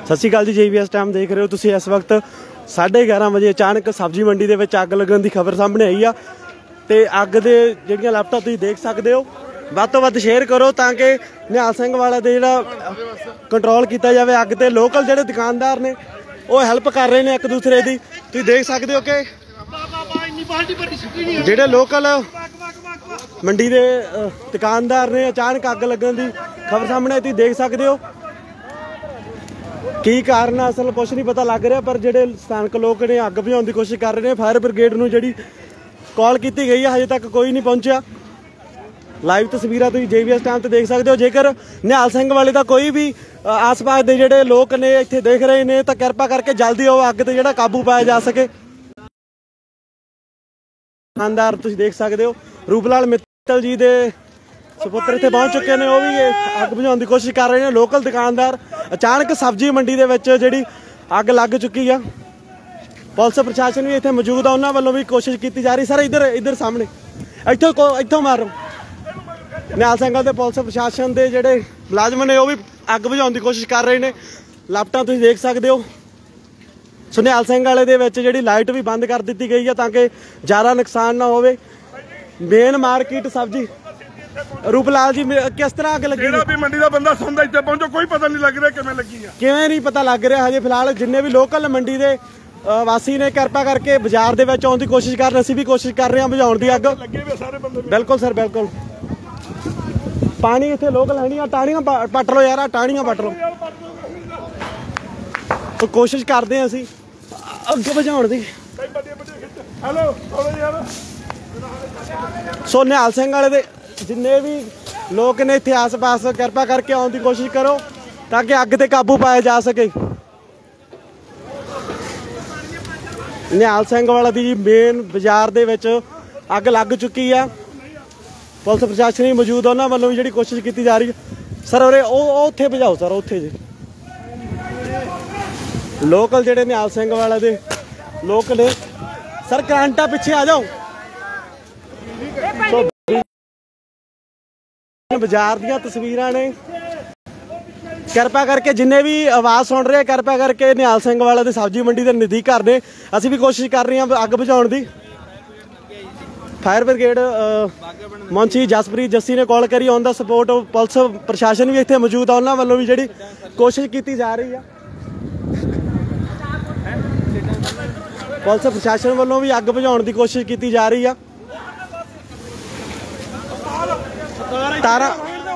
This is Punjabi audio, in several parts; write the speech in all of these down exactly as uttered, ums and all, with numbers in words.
सत श्री अकाल जी। जे बी एस टाइम देख रहे हो तुसीं। इस वक्त साढ़े ग्यारह बजे अचानक सब्जी मंडी दे विच अग लगन की खबर सामने आई आ ते अग दे जिहड़ियां लपटां तुसीं देख सकदे हो। वध तो वध शेयर करो ताकि निहाल सिंह वाला दे जिहड़ा कंट्रोल किया जाए अग ते। लोकल जिहड़े दुकानदार ने वो हैल्प कर रहे हैं एक दूसरे की। तुसीं देख सकदे हो कि जिहड़े लोकल मंडी दे दुकानदार ने अचानक अग लगन की खबर सामने तुसीं देख सकदे हो। की कारण असल कुछ नहीं पता लग रहा, पर जिहड़े स्थानक लोग ने अग बुझाउण की कोशिश कर रहे हैं। फायर ब्रिगेड नूं जिहड़ी कॉल की गई है हजे तक कोई नहीं पहुंचा। लाइव तस्वीरां तुसीं जे बी एस टाइम ते देख सकते हो। जेकर निहाल सिंह वाले का कोई भी आस पास के जिहड़े लोग ने इत्थे देख रहे हैं तो किरपा करके जल्दी वो अग ते जिहड़ा काबू पाया जा सके। दुकानदार तुसीं देख सकते हो रूपलाल मित्तल जी दे सपुत्र इत्थे पहुंच चुके हैं, वो भी अग बुझाउण की कोशिश कर रहे हैं। लोकल दुकानदार अचानक सब्जी मंडी दे विच जिहड़ी अग लग चुकी है। पुलिस प्रशासन भी इत्थे मौजूद है, उन्होंने वालों भी कोशिश की जा रही। सर इधर इधर सामने इत्थों इत्थों मारो। निहाल सिंह दे पुलिस प्रशासन के जिहड़े मुलाजम ने वो भी अग बुझाउण की कोशिश कर रहे हैं। लपटां तुसीं देख सकते हो। सो निहाल सिंह वाले दे विच जिहड़ी लाइट भी बंद कर दी गई है ताकि ज़्यादा नुकसान ना होवे। मेन मार्केट सब्जी रूपलाल जी किस तरह अग लगी? भी मंडी का बंदा सुनता इतने पहुंचो कोई पता नहीं लग रहा किवें लगी है। किवें नहीं पता लग रहा हजे फिलहाल। जिन्ने भी लोकल मंडी के वासी ने किरपा करके बाजार दे विच आउण दी कोशिश कर रहे, असीं भी कोशिश कर रहे हैं बुझाउण दी अग। बिल्कुल सर बिल्कुल। पानी इत्थे लोकल है नहीं, टाहनियां पट लो यार, टाहनियां पट लो। तो कोशिश करते हैं असीं अग बुझाउण दी। सो निहाल सिंह वाले दे जिन्ने भी लोग ने इत्थे आस पास किरपा करके आने की कोशिश करो ताकि अग ते काबू पाया जा सके। निहाल सिंह वाला दी मेन बाजार दे विच अग लग चुकी है। पुलिस प्रशासन भी मौजूद है, उन्होंने वालों भी जिहड़ी कोशिश की जा रही है। सर उरे उत्थे बुझाओ सर, उत्थे जी लोकल जिहड़े निहाल सिंह वाला दे लोग ने। सर करंटा पिछे आ जाओ। तो बाजार दियां तस्वीरां ने, किरपा करके जिन्ने भी आवाज़ सुन रहे किरपा करके निहाल सिंह वाला दे सब्जी मंडी के नज़दीक घर ने। असीं भी कोशिश कर रहे हैं अग बुझाउण दी। फायर ब्रिगेड मुंशी जसप्रीत जस्सी ने कॉल करी ऑन द सपोर्ट। पुलिस प्रशासन भी इत्थे मौजूद है, उन्होंने वालों भी जिहड़ी कोशिश की जा रही है। पुलिस प्रशासन वालों भी अग बुझाउण की कोशिश की जा रही है। तारा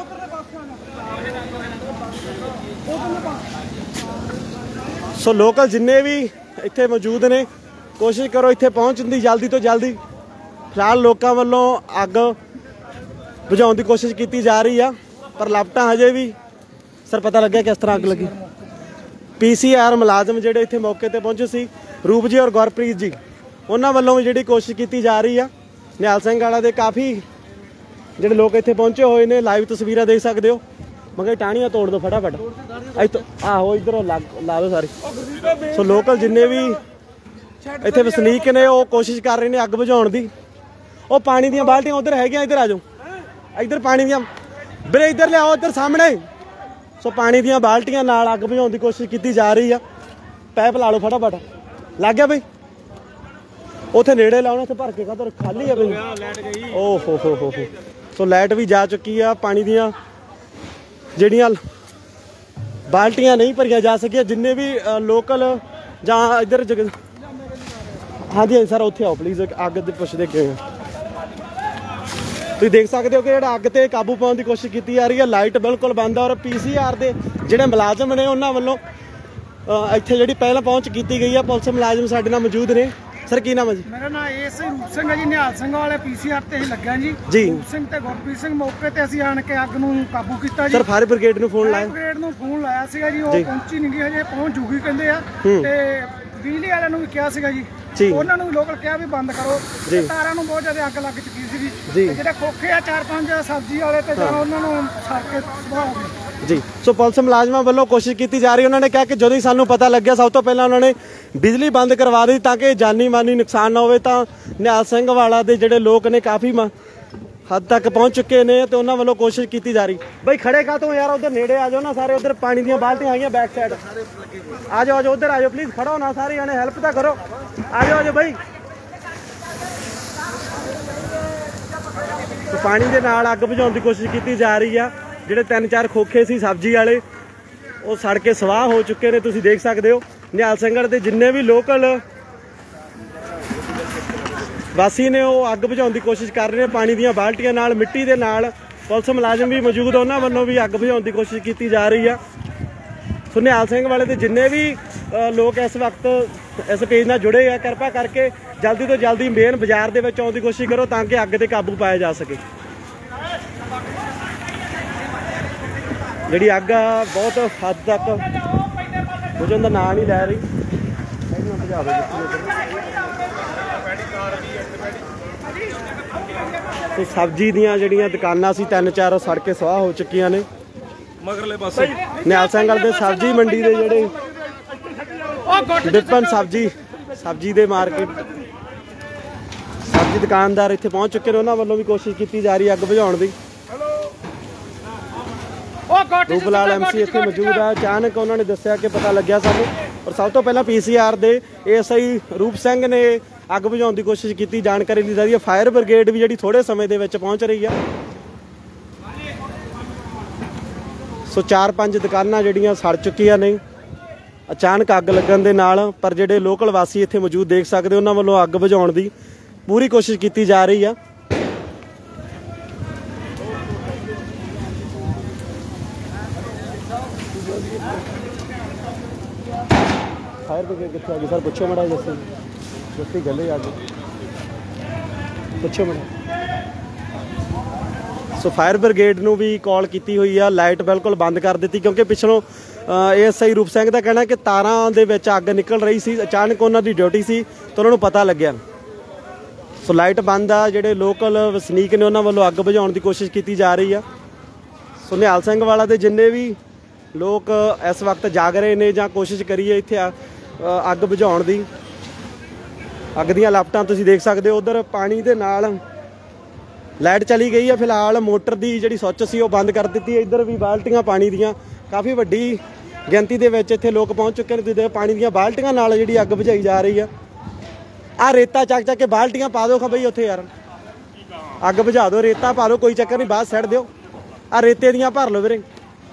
सो लोकल जिन्ने भी इत्थे मौजूद ने कोशिश करो इत्थे पहुंचने की जल्दी तो जल्दी। फिलहाल लोगों वालों अग बुझाउण की कोशिश की जा रही है, पर लपटां हजे भी सर पता लग्या किस तरह अग लगी। पी सी आर मुलाजम जिहड़े इत्थे मौके ते पहुंचे सी रूप जी और गुरप्रीत जी, उन्होंने वालों भी जिहड़ी कोशिश की जा रही है। निहाल सिंह वाला दे काफ़ी जिहड़े लोग इत्थे पहुंचे हुए ने, लाइव तस्वीरां देख सकते हो। मगर टाहनियां तोड़ दो फटाफट इत्थों, आहो इधरों ला ला दो सारी। सो लोकल जिन्ने भी इत्थे वसनीक ने वो कोशिश कर रहे हैं अग बुझाउण दी। वो पानी दियां बाल्टियां उधर है, इधर आ जाओ, इधर पानी दियां ਵੀਰੇ इधर लियाओ, इधर सामने। सो पानी दियां बाल्टियां नाल अग बुझाउण की कोशिश की जा रही है। पैप ला लो फटाफट, लग गया बई उत्थे नेड़े लाओ, उत्थे भर के काहतों खाली है बई। ओ हो हो हो हो सो लाइट भी जा चुकी है। पानी दियां ਜਿਹੜੀਆਂ बाल्टियां नहीं भरिया जा सकिया। जिन्ने भी लोकल ਜਾਂ इधर जग हाँ जी सर उत्थे आओ प्लीज़, अग ते पुछदे क्यों? तुसीं देख सकते हो कि जिहड़ा अग ते काबू पाउण की कोशिश की जा रही है। लाइट बिल्कुल बंद है और पी सी आर के जिहड़े मुलाजम ने उन्होंने वालों इत्थे जिहड़ी पहल पहुँच की गई है। पुलिस मुलाजम साडे नाल मौजूद ने। सर की नाम है जी? मेरा नाम एस रूप सिंह है जी। निहाल सिंह वाले पी सी आर ते लग्या जी। जी रूप सिंह ते गुरप्रीत सिंह मौके ते असीं आण के अग नूं काबू कीता जी। सर फायर ब्रिगेड नूं फोन लाया? ब्रिगेड नूं फोन लाया सीगा जी, वो पहुंची नहीं गई हजे, पहुंच जूगी कहंदे आ। ते बिजली वालिਆਂ ਨੂੰ ਵੀ ਕਿਹਾ ਸੀਗਾ ਜੀ, ਉਹਨਾਂ ਨੂੰ ਵੀ ਲੋਕਲ ਕਿਹਾ ਵੀ ਬੰਦ ਕਰੋ। ਤਾਰਾਂ ਨੂੰ ਬਹੁਤ ਜ਼ਿਆਦਾ ਅੱਗ ਲੱਗ ਚੁੱਕੀ ਸੀ ਜੀ। ਜਿਹੜੇ ਖੋਖੇ ਆ ਚਾਰ ਪੰਜ ਸਬਜ਼ੀ ਵਾਲੇ ਤੇ ਜਾਂ ਉਹਨਾਂ ਨੂੰ ਸੜ ਕੇ ਸੁਆਹ ਹੋ ਗਈ जी। सो पुलिस मुलाजमान वालों कोशिश की जा रही है। उन्होंने कहा कि जो ही सानू पता लग गया सब तो पहले उन्होंने बिजली बंद करवा दी ताकि जानी मानी नुकसान ना हो। निहाल सिंह वाला दे जिहड़े लोग ने काफ़ी हद तक पहुंच चुके ने तो उन्होंने वालों कोशिश की जा रही। भाई खड़े का तो यार उधर नेड़े आ जाओ ना सारे, उधर पानी दी बाल्टियां आई बैक साइड, आ जाओ आ जाओ उधर आ जाओ प्लीज, खड़ो ना सारे जाने, हेल्प तो करो, आ जाओ आ जाओ भाई। तो पानी के नाल अग बुझाउण की कोशिश की जा रही है। जिहड़े तीन चार खोखे सी सब्जी वाले वो सड़ के सवाह हो चुके ने, तुसीं देख सकते हो। निहाल सिंघड़ के जिन्ने भी लोकल वासी ने वो अग बुझाउण की कोशिश कर रहे हैं पानी दी बाल्टियां नाल, मिट्टी के नाल। पुलिस मुलाजम भी मौजूद, उन्होंने वालों भी अग बुझाउण की कोशिश की जा रही है। सो निहाल सिंह वाले के जिन्ने भी लोग इस वक्त इस पेज नाल जुड़े हैं, कृपा करके जल्दी तो जल्दी मेन बाजार के विच आउण की कोशिश करो ताकि अग ते काबू पाया जा सके। जिहड़ी अग आ बहुत हद तक बुझण दा नाम नहीं लै रही। तो सब्जी दियां जिहड़ियां दुकानां सी तीन चार सड़ के स्वाह हो चुकियां ने। मगरले पासे निहाल सिंघ दे सब्जी मंडी दे जिहड़े विपन सब्जी सब्जी दे मार्केट सब्जी दुकानदार इत्थे पहुंच चुके ने, उन्होंने वालों भी कोशिश की जा रही अग बुझाउण दी। रूपलाल एम सी इत्थे मौजूद है। अचानक उन्होंने दस्सिया कि पता लग्या सानू, और सब तो पहला पी सी आर दे एस आई रूप सिंह ने अग बुझाउण की कोशिश की, जानकारी दी जा रही है। फायर ब्रिगेड भी जिहड़ी थोड़े समय दे विच पहुंच रही है। सो चार पांच दुकानां जिहड़ियां सड़ चुकियां ने अचानक अग लगन दे नाल, पर जिहड़े लोकल वासी इत्थे मौजूद देख सकते हो, उन्हां वल्लों अग बुझाउण की पूरी कोशिश की जा रही है। फायर ब्रिगेड कितने आ गई सर, पुछो मड़ा जैसे जैसे गले आ गए, पुछो मड़ा। सो फायर ब्रिगेड नूं भी कॉल की हुई है, लाइट बिल्कुल बंद कर दी क्योंकि पिछलों एस आई रूप सिंह का कहना कि तारां दे विच अग निकल रही सी, अचानक उन्होंने ड्यूटी सी तो उन्होंने पता लग्या। सो लाइट बंद आ, जिहड़े लोकल वसनीक ने उन्होंने वालों अग बुझाउण की कोशिश की जा रही है। सो निहाल सिंह वाला दे जिन्ने भी लोग इस वक्त जाग रहे ने जां कोशिश करिए इत्थे अग बुझाउण दी, अग दीयां लापटां तुसीं देख सकते हो। उधर पानी दे नाल लाइट चली गई है, फिलहाल मोटर की जिहड़ी सुच सी वो बंद कर दी है। इधर भी बाल्टियां पानी दीयां काफ़ी वड्डी गिनती दे विच इत्थे लोग पहुंच चुके हैं। तुसीं पानी दीयां बाल्टियां नाल जिहड़ी अग बुझाई जा रही है। आ रेता चक चक के बाल्टियां पा दो खा बई उत्थे यार, अग बुझा दो, रेता पा लो, कोई चक्कर नहीं, बाहर सैट दिओ, आ रेते दीयां भर लो वीरे।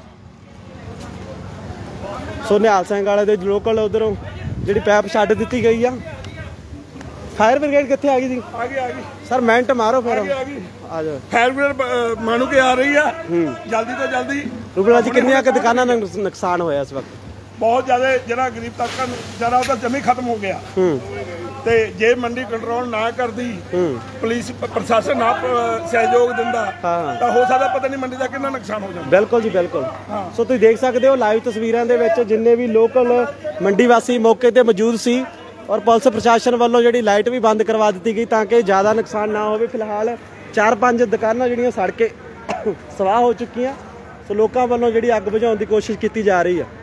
सो निहाल सिंह वाले दे लोकल उधरों जिहड़ी पैप छड्ड दित्ती गई आ। फायर ब्रिगेड कितने आ गई थी? आ गई आ गई सर मिनट मारो फिर आ गई आ जाओ। फायर ब्रिगेड मानू के आ रही है जल्दी तो जल्दी। रूपला जी कितनी के दुकाना नुकसान होया इस वक्त? बहुत ज्यादा, जरा गरीब तबका जरा तो जमी खत्म हो गया। ते जे मंडी कंट्रोल ना करती, पुलिस प्रशासन ना सहयोग दिंदा तो हो सकता पता नहीं मंडी का कितना नुकसान हो जाए। बिल्कुल जी बिल्कुल। सो तुसीं देख सकते हो लाइव तस्वीरां दे विच जिन्ने भी लोकल मंडी वासी मौके ते मौजूद सी, और पुलिस प्रशासन वालों जिहड़ी लाइट भी बंद करवा दी गई ताकि ज़्यादा नुकसान ना हो। फिलहाल चार पांच दुकानां जिहड़ियां सड़ के सवाह हो चुकियां। सो लोकां वालों जिहड़ी अग बुझाउण की कोशिश की जा रही है।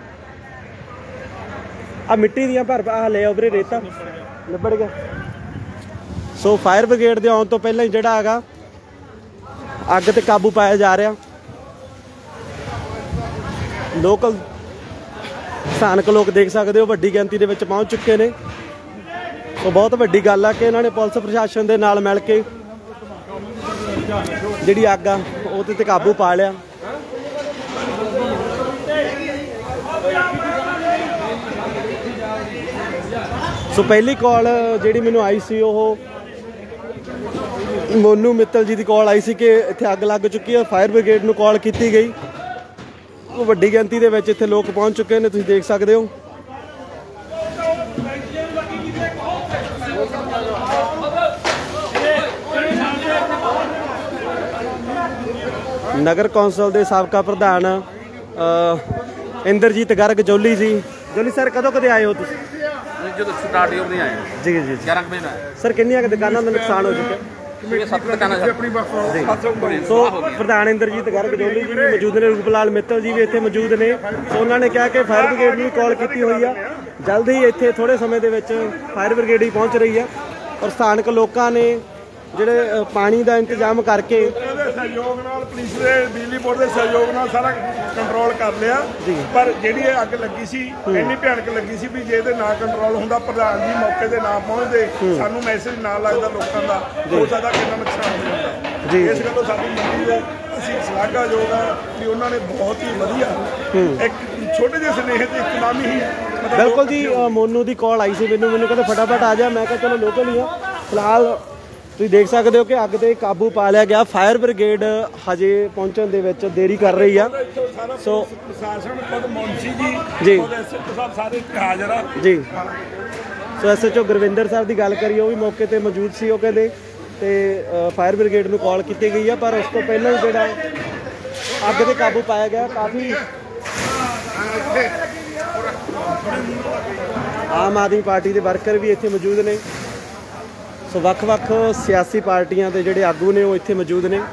आ मिट्टी दियां भर आ ले उभरे रेता निबड़ गया। सो फायर ब्रिगेड दे आउण तो पहले ही जिहड़ा हैगा अग ते काबू पाया जा रहा। लोकल स्थानक लोग देख सकते हो वड्डी गिनती दे विच पहुंच चुके ने। तो बहुत वड्डी गल है कि इन्होंने पुलिस प्रशासन के नाल मिल के जिहड़ी अग आ उहदे ते काबू पा लिया। सो पहली कॉल जिहड़ी मैनूं आई सी ओह मोनू मित्तल जी की कॉल आई सी कि इत्थे अग लग चुकी है। फायर ब्रिगेड नूं कॉल की गई, वड्डी गिनती दे विच इत्थे लोग पहुंच चुके हैं, तुसीं देख सकते हो। नगर कौंसल के साबका प्रधान इंद्रजीत गर्ग जोली जी। जोली सर कदों कदे आए हो तुसीं? जो स्टार्ट ही नहीं आए जी जी ग्यारह महीने सर कितनी दुकानों का नुकसान हो चुका? सो प्रधान इंद्रजीत गर्ग जोली जी भी मौजूद ने, रूपलाल मित्तल जी भी इत्थे मौजूद ने। सो उन्होंने कहा कि फायर ब्रिगेड ने कॉल की हुई है, जल्द ही इत्थे थोड़े समय दे विच फायर ब्रिगेड ही पहुँच रही है। और स्थानक लोगों ने ਜਿਹੜੇ ਪਾਣੀ ਦਾ ਇੰਤਜ਼ਾਮ ਕਰਕੇ ਸਹਿਯੋਗ ਨਾਲ ਪੁਲਿਸ ਦੇ ਬਿਜਲੀ ਬੋਰਡ ਦੇ ਸਹਿਯੋਗ ਨਾਲ ਸਾਰਾ ਕੰਟਰੋਲ ਕਰ ਲਿਆ। ਪਰ ਜਿਹੜੀ ਇਹ ਅੱਗ ਲੱਗੀ ਸੀ ਇੰਨੀ ਭਿਆਨਕ ਲੱਗੀ ਸੀ ਵੀ ਜੇ ਇਹਦੇ ਨਾ ਕੰਟਰੋਲ ਹੁੰਦਾ, ਪ੍ਰਧਾਨ ਜੀ ਮੌਕੇ ਤੇ ਨਾ ਪਹੁੰਚਦੇ, ਸਾਨੂੰ ਮੈਸੇਜ ਨਾ ਲੱਗਦਾ ਲੋਕਾਂ ਦਾ, ਹੋ ਸਕਦਾ ਕਿੰਨਾ ਨੁਕਸਾਨ ਹੋ ਜਾਂਦਾ ਜੀ। ਇਸ ਗੱਲੋਂ ਸਾਡੀ ਮੰਡੀ ਦੇ ਅਸੀਂ ਸ਼ਲਾਘਾਯੋਗ ਆ ਕਿ ਉਹਨਾਂ ਨੇ ਬਹੁਤ ਹੀ ਵਧੀਆ ਇੱਕ ਛੋਟੇ ਜਿਹੇ ਸੁਨੇਹੇ ਤੇ ਇਕਨਾਮੀ ਹੀ। ਬਿਲਕੁਲ ਜੀ, ਮੋਨੂ ਦੀ ਕਾਲ ਆਈ ਸੀ ਮੈਨੂੰ ਮੈਨੂੰ ਕਹਿੰਦੇ ਫਟਾਫਟ ਆ ਜਾ। ਮੈਂ ਕਿਹਾ ਚਲੋ ਲੋਕਲ ਹੀ ਆ। ਫਿਲਹਾਲ ਤੁਸੀਂ ਦੇਖ ਸਕਦੇ ਹੋ ਕਿ ਅੱਗ ਤੇ ਕਾਬੂ ਪਾ ਲਿਆ ਗਿਆ। ਫਾਇਰ ਬ੍ਰਿਗੇਡ ਹਜੇ ਪਹੁੰਚਣ ਦੇ ਵਿੱਚ ਦੇਰੀ ਕਰ ਰਹੀ ਆ। ਸੋ ਪ੍ਰਸ਼ਾਸਨ ਖੁਦ ਮੁਨਸ਼ੀ ਜੀ ਜੀ ਸਾਹਿਬ ਸਾਰੇ ਹਾਜ਼ਰ ਆ ਜੀ। So S H O Gurvinder ਸਾਹਿਬ ਦੀ ਗੱਲ ਕਰੀਏ, ਉਹ ਵੀ ਮੌਕੇ ਤੇ ਮੌਜੂਦ ਸੀ। ਉਹ ਕਹਿੰਦੇ ਤੇ ਫਾਇਰ ਬ੍ਰਿਗੇਡ ਨੂੰ ਕਾਲ ਕੀਤੀ ਗਈ ਆ, ਪਰ ਉਸ ਤੋਂ ਪਹਿਲਾਂ ਜਿਹੜਾ ਅੱਗ ਤੇ ਕਾਬੂ ਪਾਇਆ ਗਿਆ। ਕਾਫੀ ਆਮ ਆਦਮੀ ਪਾਰਟੀ ਦੇ ਵਰਕਰ ਵੀ ਇੱਥੇ ਮੌਜੂਦ ਨੇ। ਸੋ ਵੱਖ-ਵੱਖ ਸਿਆਸੀ ਪਾਰਟੀਆਂ ਦੇ ਜਿਹੜੇ ਆਗੂ ਨੇ ਉਹ ਇੱਥੇ ਮੌਜੂਦ ਨੇ।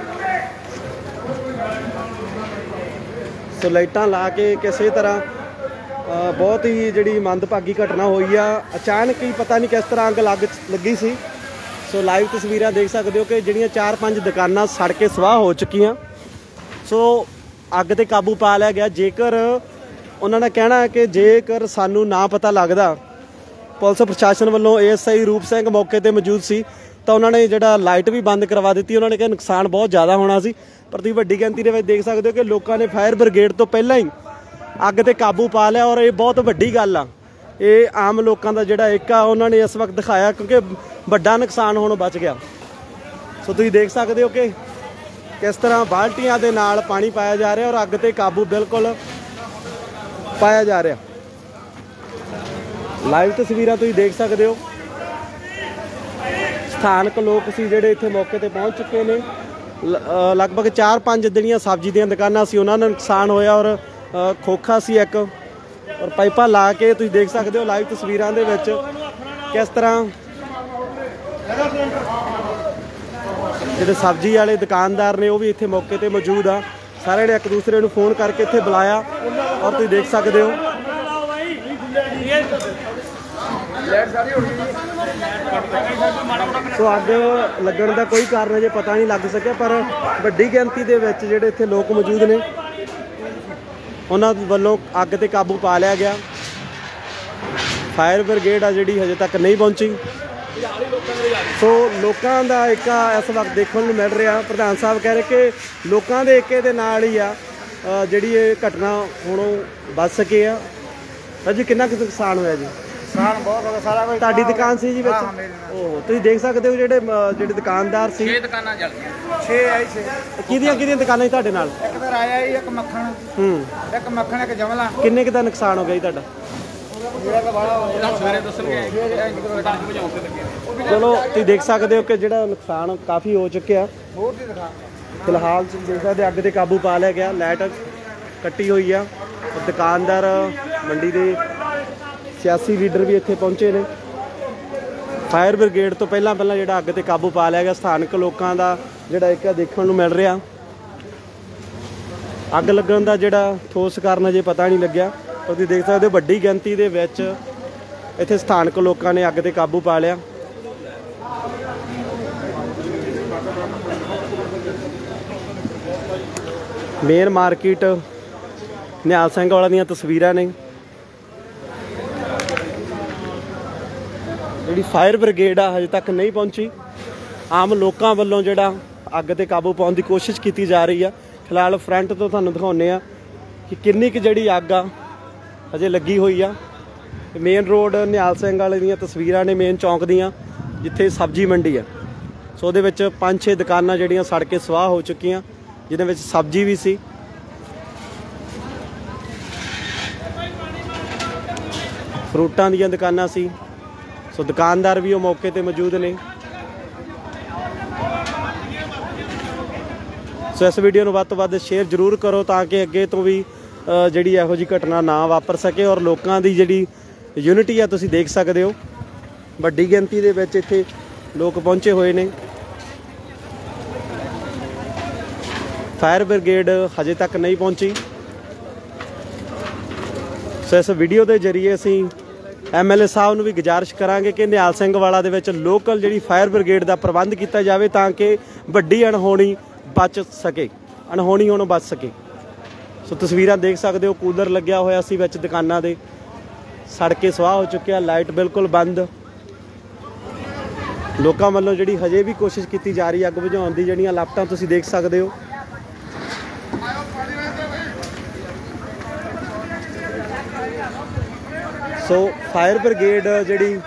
ਸੋ ਲਾਈਟਾਂ ਲਾ ਕੇ ਕਿਸੇ ਤਰ੍ਹਾਂ ਬਹੁਤ ਹੀ ਜਿਹੜੀ ਮੰਦਭਾਗੀ ਘਟਨਾ ਹੋਈ ਆ। ਅਚਾਨਕ ਹੀ ਪਤਾ ਨਹੀਂ ਕਿਸ ਤਰ੍ਹਾਂ ਅੱਗ ਲੱਗ ਲੱਗੀ ਸੀ। ਸੋ ਲਾਈਵ ਤਸਵੀਰਾਂ ਦੇਖ ਸਕਦੇ ਹੋ ਕਿ ਜਿਹੜੀਆਂ ਚਾਰ ਪੰਜ ਦੁਕਾਨਾਂ ਸੜ ਕੇ ਸਵਾਹ ਹੋ ਚੁੱਕੀਆਂ। ਸੋ ਅੱਗ ਤੇ ਕਾਬੂ ਪਾ ਲਿਆ ਗਿਆ। ਜੇਕਰ ਉਹਨਾਂ ਦਾ ਕਹਿਣਾ ਹੈ ਕਿ ਜੇਕਰ ਸਾਨੂੰ ਨਾ ਪਤਾ ਲੱਗਦਾ, ਪੁਲਿਸ ਪ੍ਰਸ਼ਾਸਨ ਵੱਲੋਂ ਏ ਐਸ ਆਈ ਰੂਪ ਸਿੰਘ ਮੌਕੇ ਤੇ ਮੌਜੂਦ ਸੀ, ਤਾਂ ਉਹਨਾਂ ਨੇ ਜਿਹੜਾ ਲਾਈਟ ਵੀ ਬੰਦ ਕਰਵਾ ਦਿੱਤੀ। ਉਹਨਾਂ ਨੇ ਕਿਹਾ ਨੁਕਸਾਨ ਬਹੁਤ ਜ਼ਿਆਦਾ ਹੋਣਾ ਸੀ। ਪਰ ਤੁਸੀਂ ਵੱਡੀ ਗਿਣਤੀ ਦੇ ਵਿੱਚ ਦੇਖ ਸਕਦੇ ਹੋ ਕਿ ਲੋਕਾਂ ਨੇ ਫਾਇਰ ਬ੍ਰਿਗੇਡ ਤੋਂ ਪਹਿਲਾਂ ਹੀ ਅੱਗ ਤੇ ਕਾਬੂ ਪਾ ਲਿਆ। ਔਰ ਇਹ ਬਹੁਤ ਵੱਡੀ ਗੱਲ ਆ। ਇਹ ਆਮ ਲੋਕਾਂ ਦਾ ਜਿਹੜਾ ਇੱਕ ਆ ਉਹਨਾਂ ਨੇ ਇਸ ਵਕਤ ਦਿਖਾਇਆ, ਕਿਉਂਕਿ ਵੱਡਾ ਨੁਕਸਾਨ ਹੋਣੋਂ ਬਚ ਗਿਆ। ਸੋ ਤੁਸੀਂ ਦੇਖ ਸਕਦੇ ਹੋ ਕਿ ਕਿਸ ਤਰ੍ਹਾਂ ਬਾਲਟੀਆਂ ਦੇ ਨਾਲ ਪਾਣੀ ਪਾਇਆ ਜਾ ਰਿਹਾ ਔਰ ਅੱਗ ਤੇ ਕਾਬੂ ਬਿਲਕੁਲ ਪਾਇਆ ਜਾ ਰਿਹਾ। ਲਾਈਵ ਤਸਵੀਰਾਂ ਤੁਸੀਂ ਦੇਖ ਸਕਦੇ ਹੋ। ਸਥਾਨਕ ਲੋਕ ਸੀ ਜਿਹੜੇ ਇੱਥੇ ਮੌਕੇ ਤੇ ਪਹੁੰਚ ਚੁੱਕੇ ਨੇ। ਲਗਭਗ ਚਾਰ ਪੰਜ ਜਿਹੜੀਆਂ ਸਬਜ਼ੀ ਦੀਆਂ ਦੁਕਾਨਾਂ ਸੀ ਉਹਨਾਂ ਦਾ ਨੁਕਸਾਨ ਹੋਇਆ ਔਰ ਖੋਖਾ ਸੀ ਇੱਕ, ਔਰ ਪਾਈਪਾਂ ਲਾ ਕੇ ਤੁਸੀਂ ਦੇਖ ਸਕਦੇ ਹੋ ਲਾਈਵ ਤਸਵੀਰਾਂ ਦੇ ਵਿੱਚ ਕਿਸ ਤਰ੍ਹਾਂ ਜਿਹੜੇ ਸਬਜ਼ੀ ਵਾਲੇ ਦੁਕਾਨਦਾਰ ਨੇ ਉਹ ਵੀ ਇੱਥੇ ਮੌਕੇ ਤੇ ਮੌਜੂਦ ਆ। ਸਾਰਿਆਂ ਨੇ ਇੱਕ ਦੂਸਰੇ ਨੂੰ ਫੋਨ ਕਰਕੇ ਇੱਥੇ ਬੁਲਾਇਆ ਔਰ ਤੁਸੀਂ ਦੇਖ ਸਕਦੇ ਹੋ ਸੋ ਅੱਗ ਲੱਗਣ ਦਾ ਕੋਈ ਕਾਰਨ ਅਜੇ ਪਤਾ ਨਹੀਂ ਲੱਗ ਸਕਿਆ, ਪਰ ਵੱਡੀ ਗਿਣਤੀ ਦੇ ਵਿੱਚ ਜਿਹੜੇ ਇੱਥੇ ਲੋਕ ਮੌਜੂਦ ਨੇ ਉਹਨਾਂ ਵੱਲੋਂ ਅੱਗ ਤੇ ਕਾਬੂ ਪਾ ਲਿਆ ਗਿਆ। ਫਾਇਰ ਬ੍ਰਿਗੇਡ ਆ ਜਿਹੜੀ ਹਜੇ ਤੱਕ ਨਹੀਂ ਪਹੁੰਚੀ। ਸੋ ਲੋਕਾਂ ਦਾ ਏਕਾ ਇਸ ਵਕਤ ਦੇਖਣ ਨੂੰ ਮਿਲ ਰਿਹਾ। ਪ੍ਰਧਾਨ ਸਾਹਿਬ ਕਹਿ ਰਹੇ ਕਿ ਲੋਕਾਂ ਦੇ ਏਕੇ ਦੇ ਨਾਲ ਹੀ ਆ ਜਿਹੜੀ ਇਹ ਘਟਨਾ ਹੁਣ ਬਚ ਸਕੇ ਆ। ਅਜੀ ਕਿੰਨਾ ਕੁ ਨੁਕਸਾਨ ਹੋਇਆ ਜੀ? ਨੁਕਸਾਨ ਬਹੁਤ ਹੋ ਗਿਆ ਸਾਰਾ ਕੁਝ। ਤੁਹਾਡੀ ਦੁਕਾਨ ਸੀ ਜੀ ਵਿੱਚ? ਉਹ ਤੁਸੀਂ ਦੇਖ ਸਕਦੇ ਹੋ ਜਿਹੜੇ ਜਿਹੜੇ ਦੁਕਾਨਦਾਰ ਸੀ। ਛੇ ਦੁਕਾਨਾਂ ਜਲ ਗਈਆਂ। ਛੇ ਆਈ ਛੇ। ਕਿਹਦੀਆਂ ਕਿਹਦੀਆਂ ਦੁਕਾਨਾਂ ਸੀ ਤੁਹਾਡੇ ਨਾਲ? ਇੱਕ ਤਾਂ ਰਾਇਆ ਜੀ, ਇੱਕ ਮੱਖਣ, ਹੂੰ, ਇੱਕ ਮੱਖਣ, ਇੱਕ ਜਮਲਾ। ਕਿੰਨੇ ਕੁ ਦਾ ਨੁਕਸਾਨ ਹੋ ਗਿਆ ਜੀ ਤੁਹਾਡਾ? ਜਿਹੜਾ ਤਾਂ ਬਾਹਲਾ ਹੋ ਗਿਆ ਸਵੇਰੇ ਦੱਸਣਗੇ। ਚਲੋ ਤੁਸੀਂ ਦੇਖ ਸਕਦੇ ਹੋ ਕਿ ਜਿਹੜਾ ਨੁਕਸਾਨ ਕਾਫੀ ਹੋ ਚੁੱਕਿਆ। ਹੋਰ ਦੀ ਦਿਖਾ। ਫਿਲਹਾਲ ਤੁਸੀਂ ਦੇਖ ਸਕਦੇ ਅੱਗ ਤੇ ਕਾਬੂ ਪਾ ਲਿਆ ਗਿਆ। ਲਾਈਟ ਕੱਟੀ ਹੋਈ ਆ। ਦੁਕਾਨਦਾਰ, ਮੰਡੀ ਦੇ ਸਿਆਸੀ ਲੀਡਰ ਵੀ ਇੱਥੇ ਪਹੁੰਚੇ ਨੇ। ਫਾਇਰ ਬ੍ਰਿਗੇਡ ਤੋਂ ਪਹਿਲਾਂ ਪਹਿਲਾਂ ਜਿਹੜਾ ਅੱਗ ਤੇ ਕਾਬੂ ਪਾ ਲਿਆ ਗਿਆ। ਸਥਾਨਕ ਲੋਕਾਂ ਦਾ ਜਿਹੜਾ ਇੱਕ ਦੇਖਣ ਨੂੰ ਮਿਲ ਰਿਹਾ। ਅੱਗ ਲੱਗਣ ਦਾ ਜਿਹੜਾ ਠੋਸ ਕਾਰਨ ਅਜੇ ਪਤਾ ਨਹੀਂ ਲੱਗਿਆ। ਤੁਸੀਂ ਦੇਖ ਸਕਦੇ ਹੋ ਵੱਡੀ ਗਿਣਤੀ ਦੇ ਵਿੱਚ ਇੱਥੇ ਸਥਾਨਕ ਲੋਕਾਂ ਨੇ ਅੱਗ ਤੇ ਕਾਬੂ ਪਾ ਲਿਆ। ਮੇਨ ਮਾਰਕੀਟ ਨਿਹਾਲ ਸਿੰਘ ਵਾਲਾ ਦੀਆਂ ਤਸਵੀਰਾਂ ਨੇ। ਜਿਹੜੀ ਫਾਇਰ ਬ੍ਰਿਗੇਡ ਆ ਹਜੇ ਤੱਕ ਨਹੀਂ ਪਹੁੰਚੀ। ਆਮ ਲੋਕਾਂ ਵੱਲੋਂ ਜਿਹੜਾ ਅੱਗ ਤੇ ਕਾਬੂ ਪਾਉਣ ਦੀ ਕੋਸ਼ਿਸ਼ ਕੀਤੀ ਜਾ ਰਹੀ ਆ। ਫਿਲਹਾਲ ਫਰੰਟ ਤੋਂ ਤੁਹਾਨੂੰ ਦਿਖਾਉਂਦੇ ਆ ਕਿ ਕਿੰਨੀ ਕੁ ਜਿਹੜੀ ਅੱਗ ਆ ਹਜੇ ਲੱਗੀ ਹੋਈ ਆ। ਮੇਨ ਰੋਡ ਨਿਹਾਲ ਸਿੰਘ ਵਾਲੇ ਦੀਆਂ ਤਸਵੀਰਾਂ ਨੇ, ਮੇਨ ਚੌਂਕ ਦੀਆਂ, ਜਿੱਥੇ ਸਬਜ਼ੀ ਮੰਡੀ ਆ। ਸੋ ਉਹਦੇ ਵਿੱਚ ਪੰਜ ਛੇ ਦੁਕਾਨਾਂ ਜਿਹੜੀਆਂ ਸੜ ਕੇ ਸਵਾਹ ਹੋ ਚੁੱਕੀਆਂ, ਜਿਹਦੇ ਵਿੱਚ ਸਬਜ਼ੀ ਵੀ ਸੀ। ਫਰੂਟਾਂ ਦੀਆਂ ਦੁਕਾਨਾਂ ਸੀ। ਸੋ ਦੁਕਾਨਦਾਰ ਵੀ ਉਹ ਮੌਕੇ ਤੇ ਮੌਜੂਦ ਨੇ। ਸੋ ਇਸ ਵੀਡੀਓ ਨੂੰ ਵੱਧ ਤੋਂ ਵੱਧ ਸ਼ੇਅਰ ਜ਼ਰੂਰ ਕਰੋ ਤਾਂ ਕਿ ਅੱਗੇ ਤੋਂ ਵੀ ਜਿਹੜੀ ਇਹੋ ਜਿਹੀ ਘਟਨਾ ਨਾ ਵਾਪਰ ਸਕੇ। ਔਰ ਲੋਕਾਂ ਦੀ ਜਿਹੜੀ ਯੂਨਿਟੀ ਆ ਤੁਸੀਂ ਦੇਖ ਸਕਦੇ ਹੋ। ਵੱਡੀ ਗਿਣਤੀ ਦੇ ਵਿੱਚ ਇੱਥੇ ਲੋਕ ਪਹੁੰਚੇ ਹੋਏ ਨੇ। ਫਾਇਰ ਬ੍ਰਿਗੇਡ ਹਜੇ ਤੱਕ ਨਹੀਂ ਪਹੁੰਚੀ। ਸੋ ਇਸ ਵੀਡੀਓ ਦੇ ਜ਼ਰੀਏ ਅਸੀਂ ਐਮ ਐਲ ਏ ਸਾਹਿਬ ਨੂੰ ਵੀ ਗੁਜ਼ਾਰਿਸ਼ ਕਰਾਂਗੇ ਕਿ ਨਿਹਾਲ ਸਿੰਘ ਵਾਲਾ ਦੇ ਵਿੱਚ ਲੋਕਲ ਜਿਹੜੀ ਫਾਇਰ ਬ੍ਰਿਗੇਡ ਦਾ ਪ੍ਰਬੰਧ ਕੀਤਾ ਜਾਵੇ ਤਾਂ ਕਿ ਵੱਡੀ ਅਣਹੋਣੀ ਬਚ ਸਕੇ, ਅਣਹੋਣੀ ਹੋਣੋਂ ਬਚ ਸਕੇ। ਸੋ ਤਸਵੀਰਾਂ ਦੇਖ ਸਕਦੇ ਹੋ, ਕੂਲਰ ਲੱਗਿਆ ਹੋਇਆ ਸੀ ਵਿੱਚ ਦੁਕਾਨਾਂ ਦੇ, ਸੜ ਕੇ ਸਵਾਹ ਹੋ ਚੁੱਕਿਆ, ਲਾਈਟ ਬਿਲਕੁਲ ਬੰਦ। ਲੋਕਾਂ ਵੱਲੋਂ ਜਿਹੜੀ ਹਜੇ ਵੀ ਕੋਸ਼ਿਸ਼ ਕੀਤੀ ਜਾ ਰਹੀ ਅੱਗ ਬੁਝਾਉਣ ਦੀ, ਜਿਹੜੀਆਂ ਲਾਪਟਾਂ ਤੁਸੀਂ ਦੇਖ ਸਕਦੇ ਹੋ। ਸੋ ਫਾਇਰ ਬ੍ਰਿਗੇਡ ਜਿਹੜੀ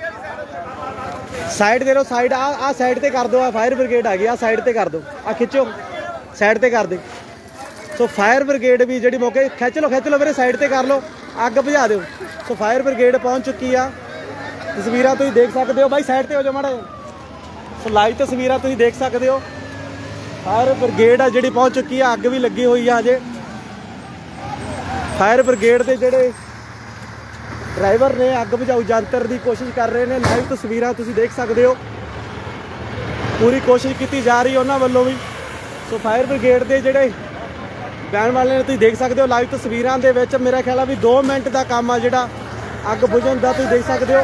ਸਾਈਡ ਦੇ ਲੋ, ਸਾਈਡ ਆ ਆ ਸਾਈਡ ਤੇ ਕਰ ਦਿਓ, ਆ ਫਾਇਰ ਬ੍ਰਿਗੇਡ ਆ ਗਈ, ਆ ਸਾਈਡ ਤੇ ਕਰ ਦਿਓ, ਆ ਖਿੱਚੋ ਸਾਈਡ ਤੇ ਕਰ ਦੇ। ਸੋ ਫਾਇਰ ਬ੍ਰਿਗੇਡ ਵੀ ਜਿਹੜੀ ਮੌਕੇ ਖਿੱਚ ਲਓ, ਖਿੱਚ ਲਓ ਵੀਰੇ, ਸਾਈਡ ਤੇ ਕਰ ਲਓ, ਅੱਗ ਬੁਝਾ ਦਿਓ। ਸੋ ਫਾਇਰ ਬ੍ਰਿਗੇਡ ਪਹੁੰਚ ਚੁੱਕੀ ਆ, ਤਸਵੀਰਾਂ ਤੁਸੀਂ ਦੇਖ ਸਕਦੇ ਹੋ। ਬਾਈ ਸਾਈਡ ਤੇ ਹੋ ਜਾਓ ਮਾੜਾ। ਸੋ ਲਾਈਵ ਤਸਵੀਰਾਂ ਤੁਸੀਂ ਦੇਖ ਸਕਦੇ ਹੋ, ਫਾਇਰ ਬ੍ਰਿਗੇਡ ਆ ਜਿਹੜੀ ਪਹੁੰਚ ਚੁੱਕੀ ਆ, ਅੱਗ ਵੀ ਲੱਗੀ ਹੋਈ ਆ ਅਜੇ। ਫਾਇਰ ਬ੍ਰਿਗੇਡ ਦੇ ਜਿਹੜੇ ਡਰਾਈਵਰ ਨੇ ਅੱਗ ਬੁਝਾਊ ਯੰਤਰ ਦੀ ਕੋਸ਼ਿਸ਼ ਕਰ ਰਹੇ ਨੇ, ਲਾਈਵ ਤਸਵੀਰਾਂ ਤੁਸੀਂ ਦੇਖ ਸਕਦੇ ਹੋ। ਪੂਰੀ ਕੋਸ਼ਿਸ਼ ਕੀਤੀ ਜਾ ਰਹੀ ਉਹਨਾਂ ਵੱਲੋਂ ਵੀ। ਸੋ ਫਾਇਰ ਬ੍ਰਿਗੇਡ ਦੇ ਜਿਹੜੇ ਬੈਣ ਵਾਲੇ ਨੇ ਤੁਸੀਂ ਦੇਖ ਸਕਦੇ ਹੋ ਲਾਈਵ ਤਸਵੀਰਾਂ ਦੇ ਵਿੱਚ। ਮੇਰਾ ਖਿਆਲ ਆ ਵੀ ਦੋ ਮਿੰਟ ਦਾ ਕੰਮ ਆ ਜਿਹੜਾ ਅੱਗ ਬੁਝਣ ਦਾ, ਤੁਸੀਂ ਦੇਖ ਸਕਦੇ ਹੋ।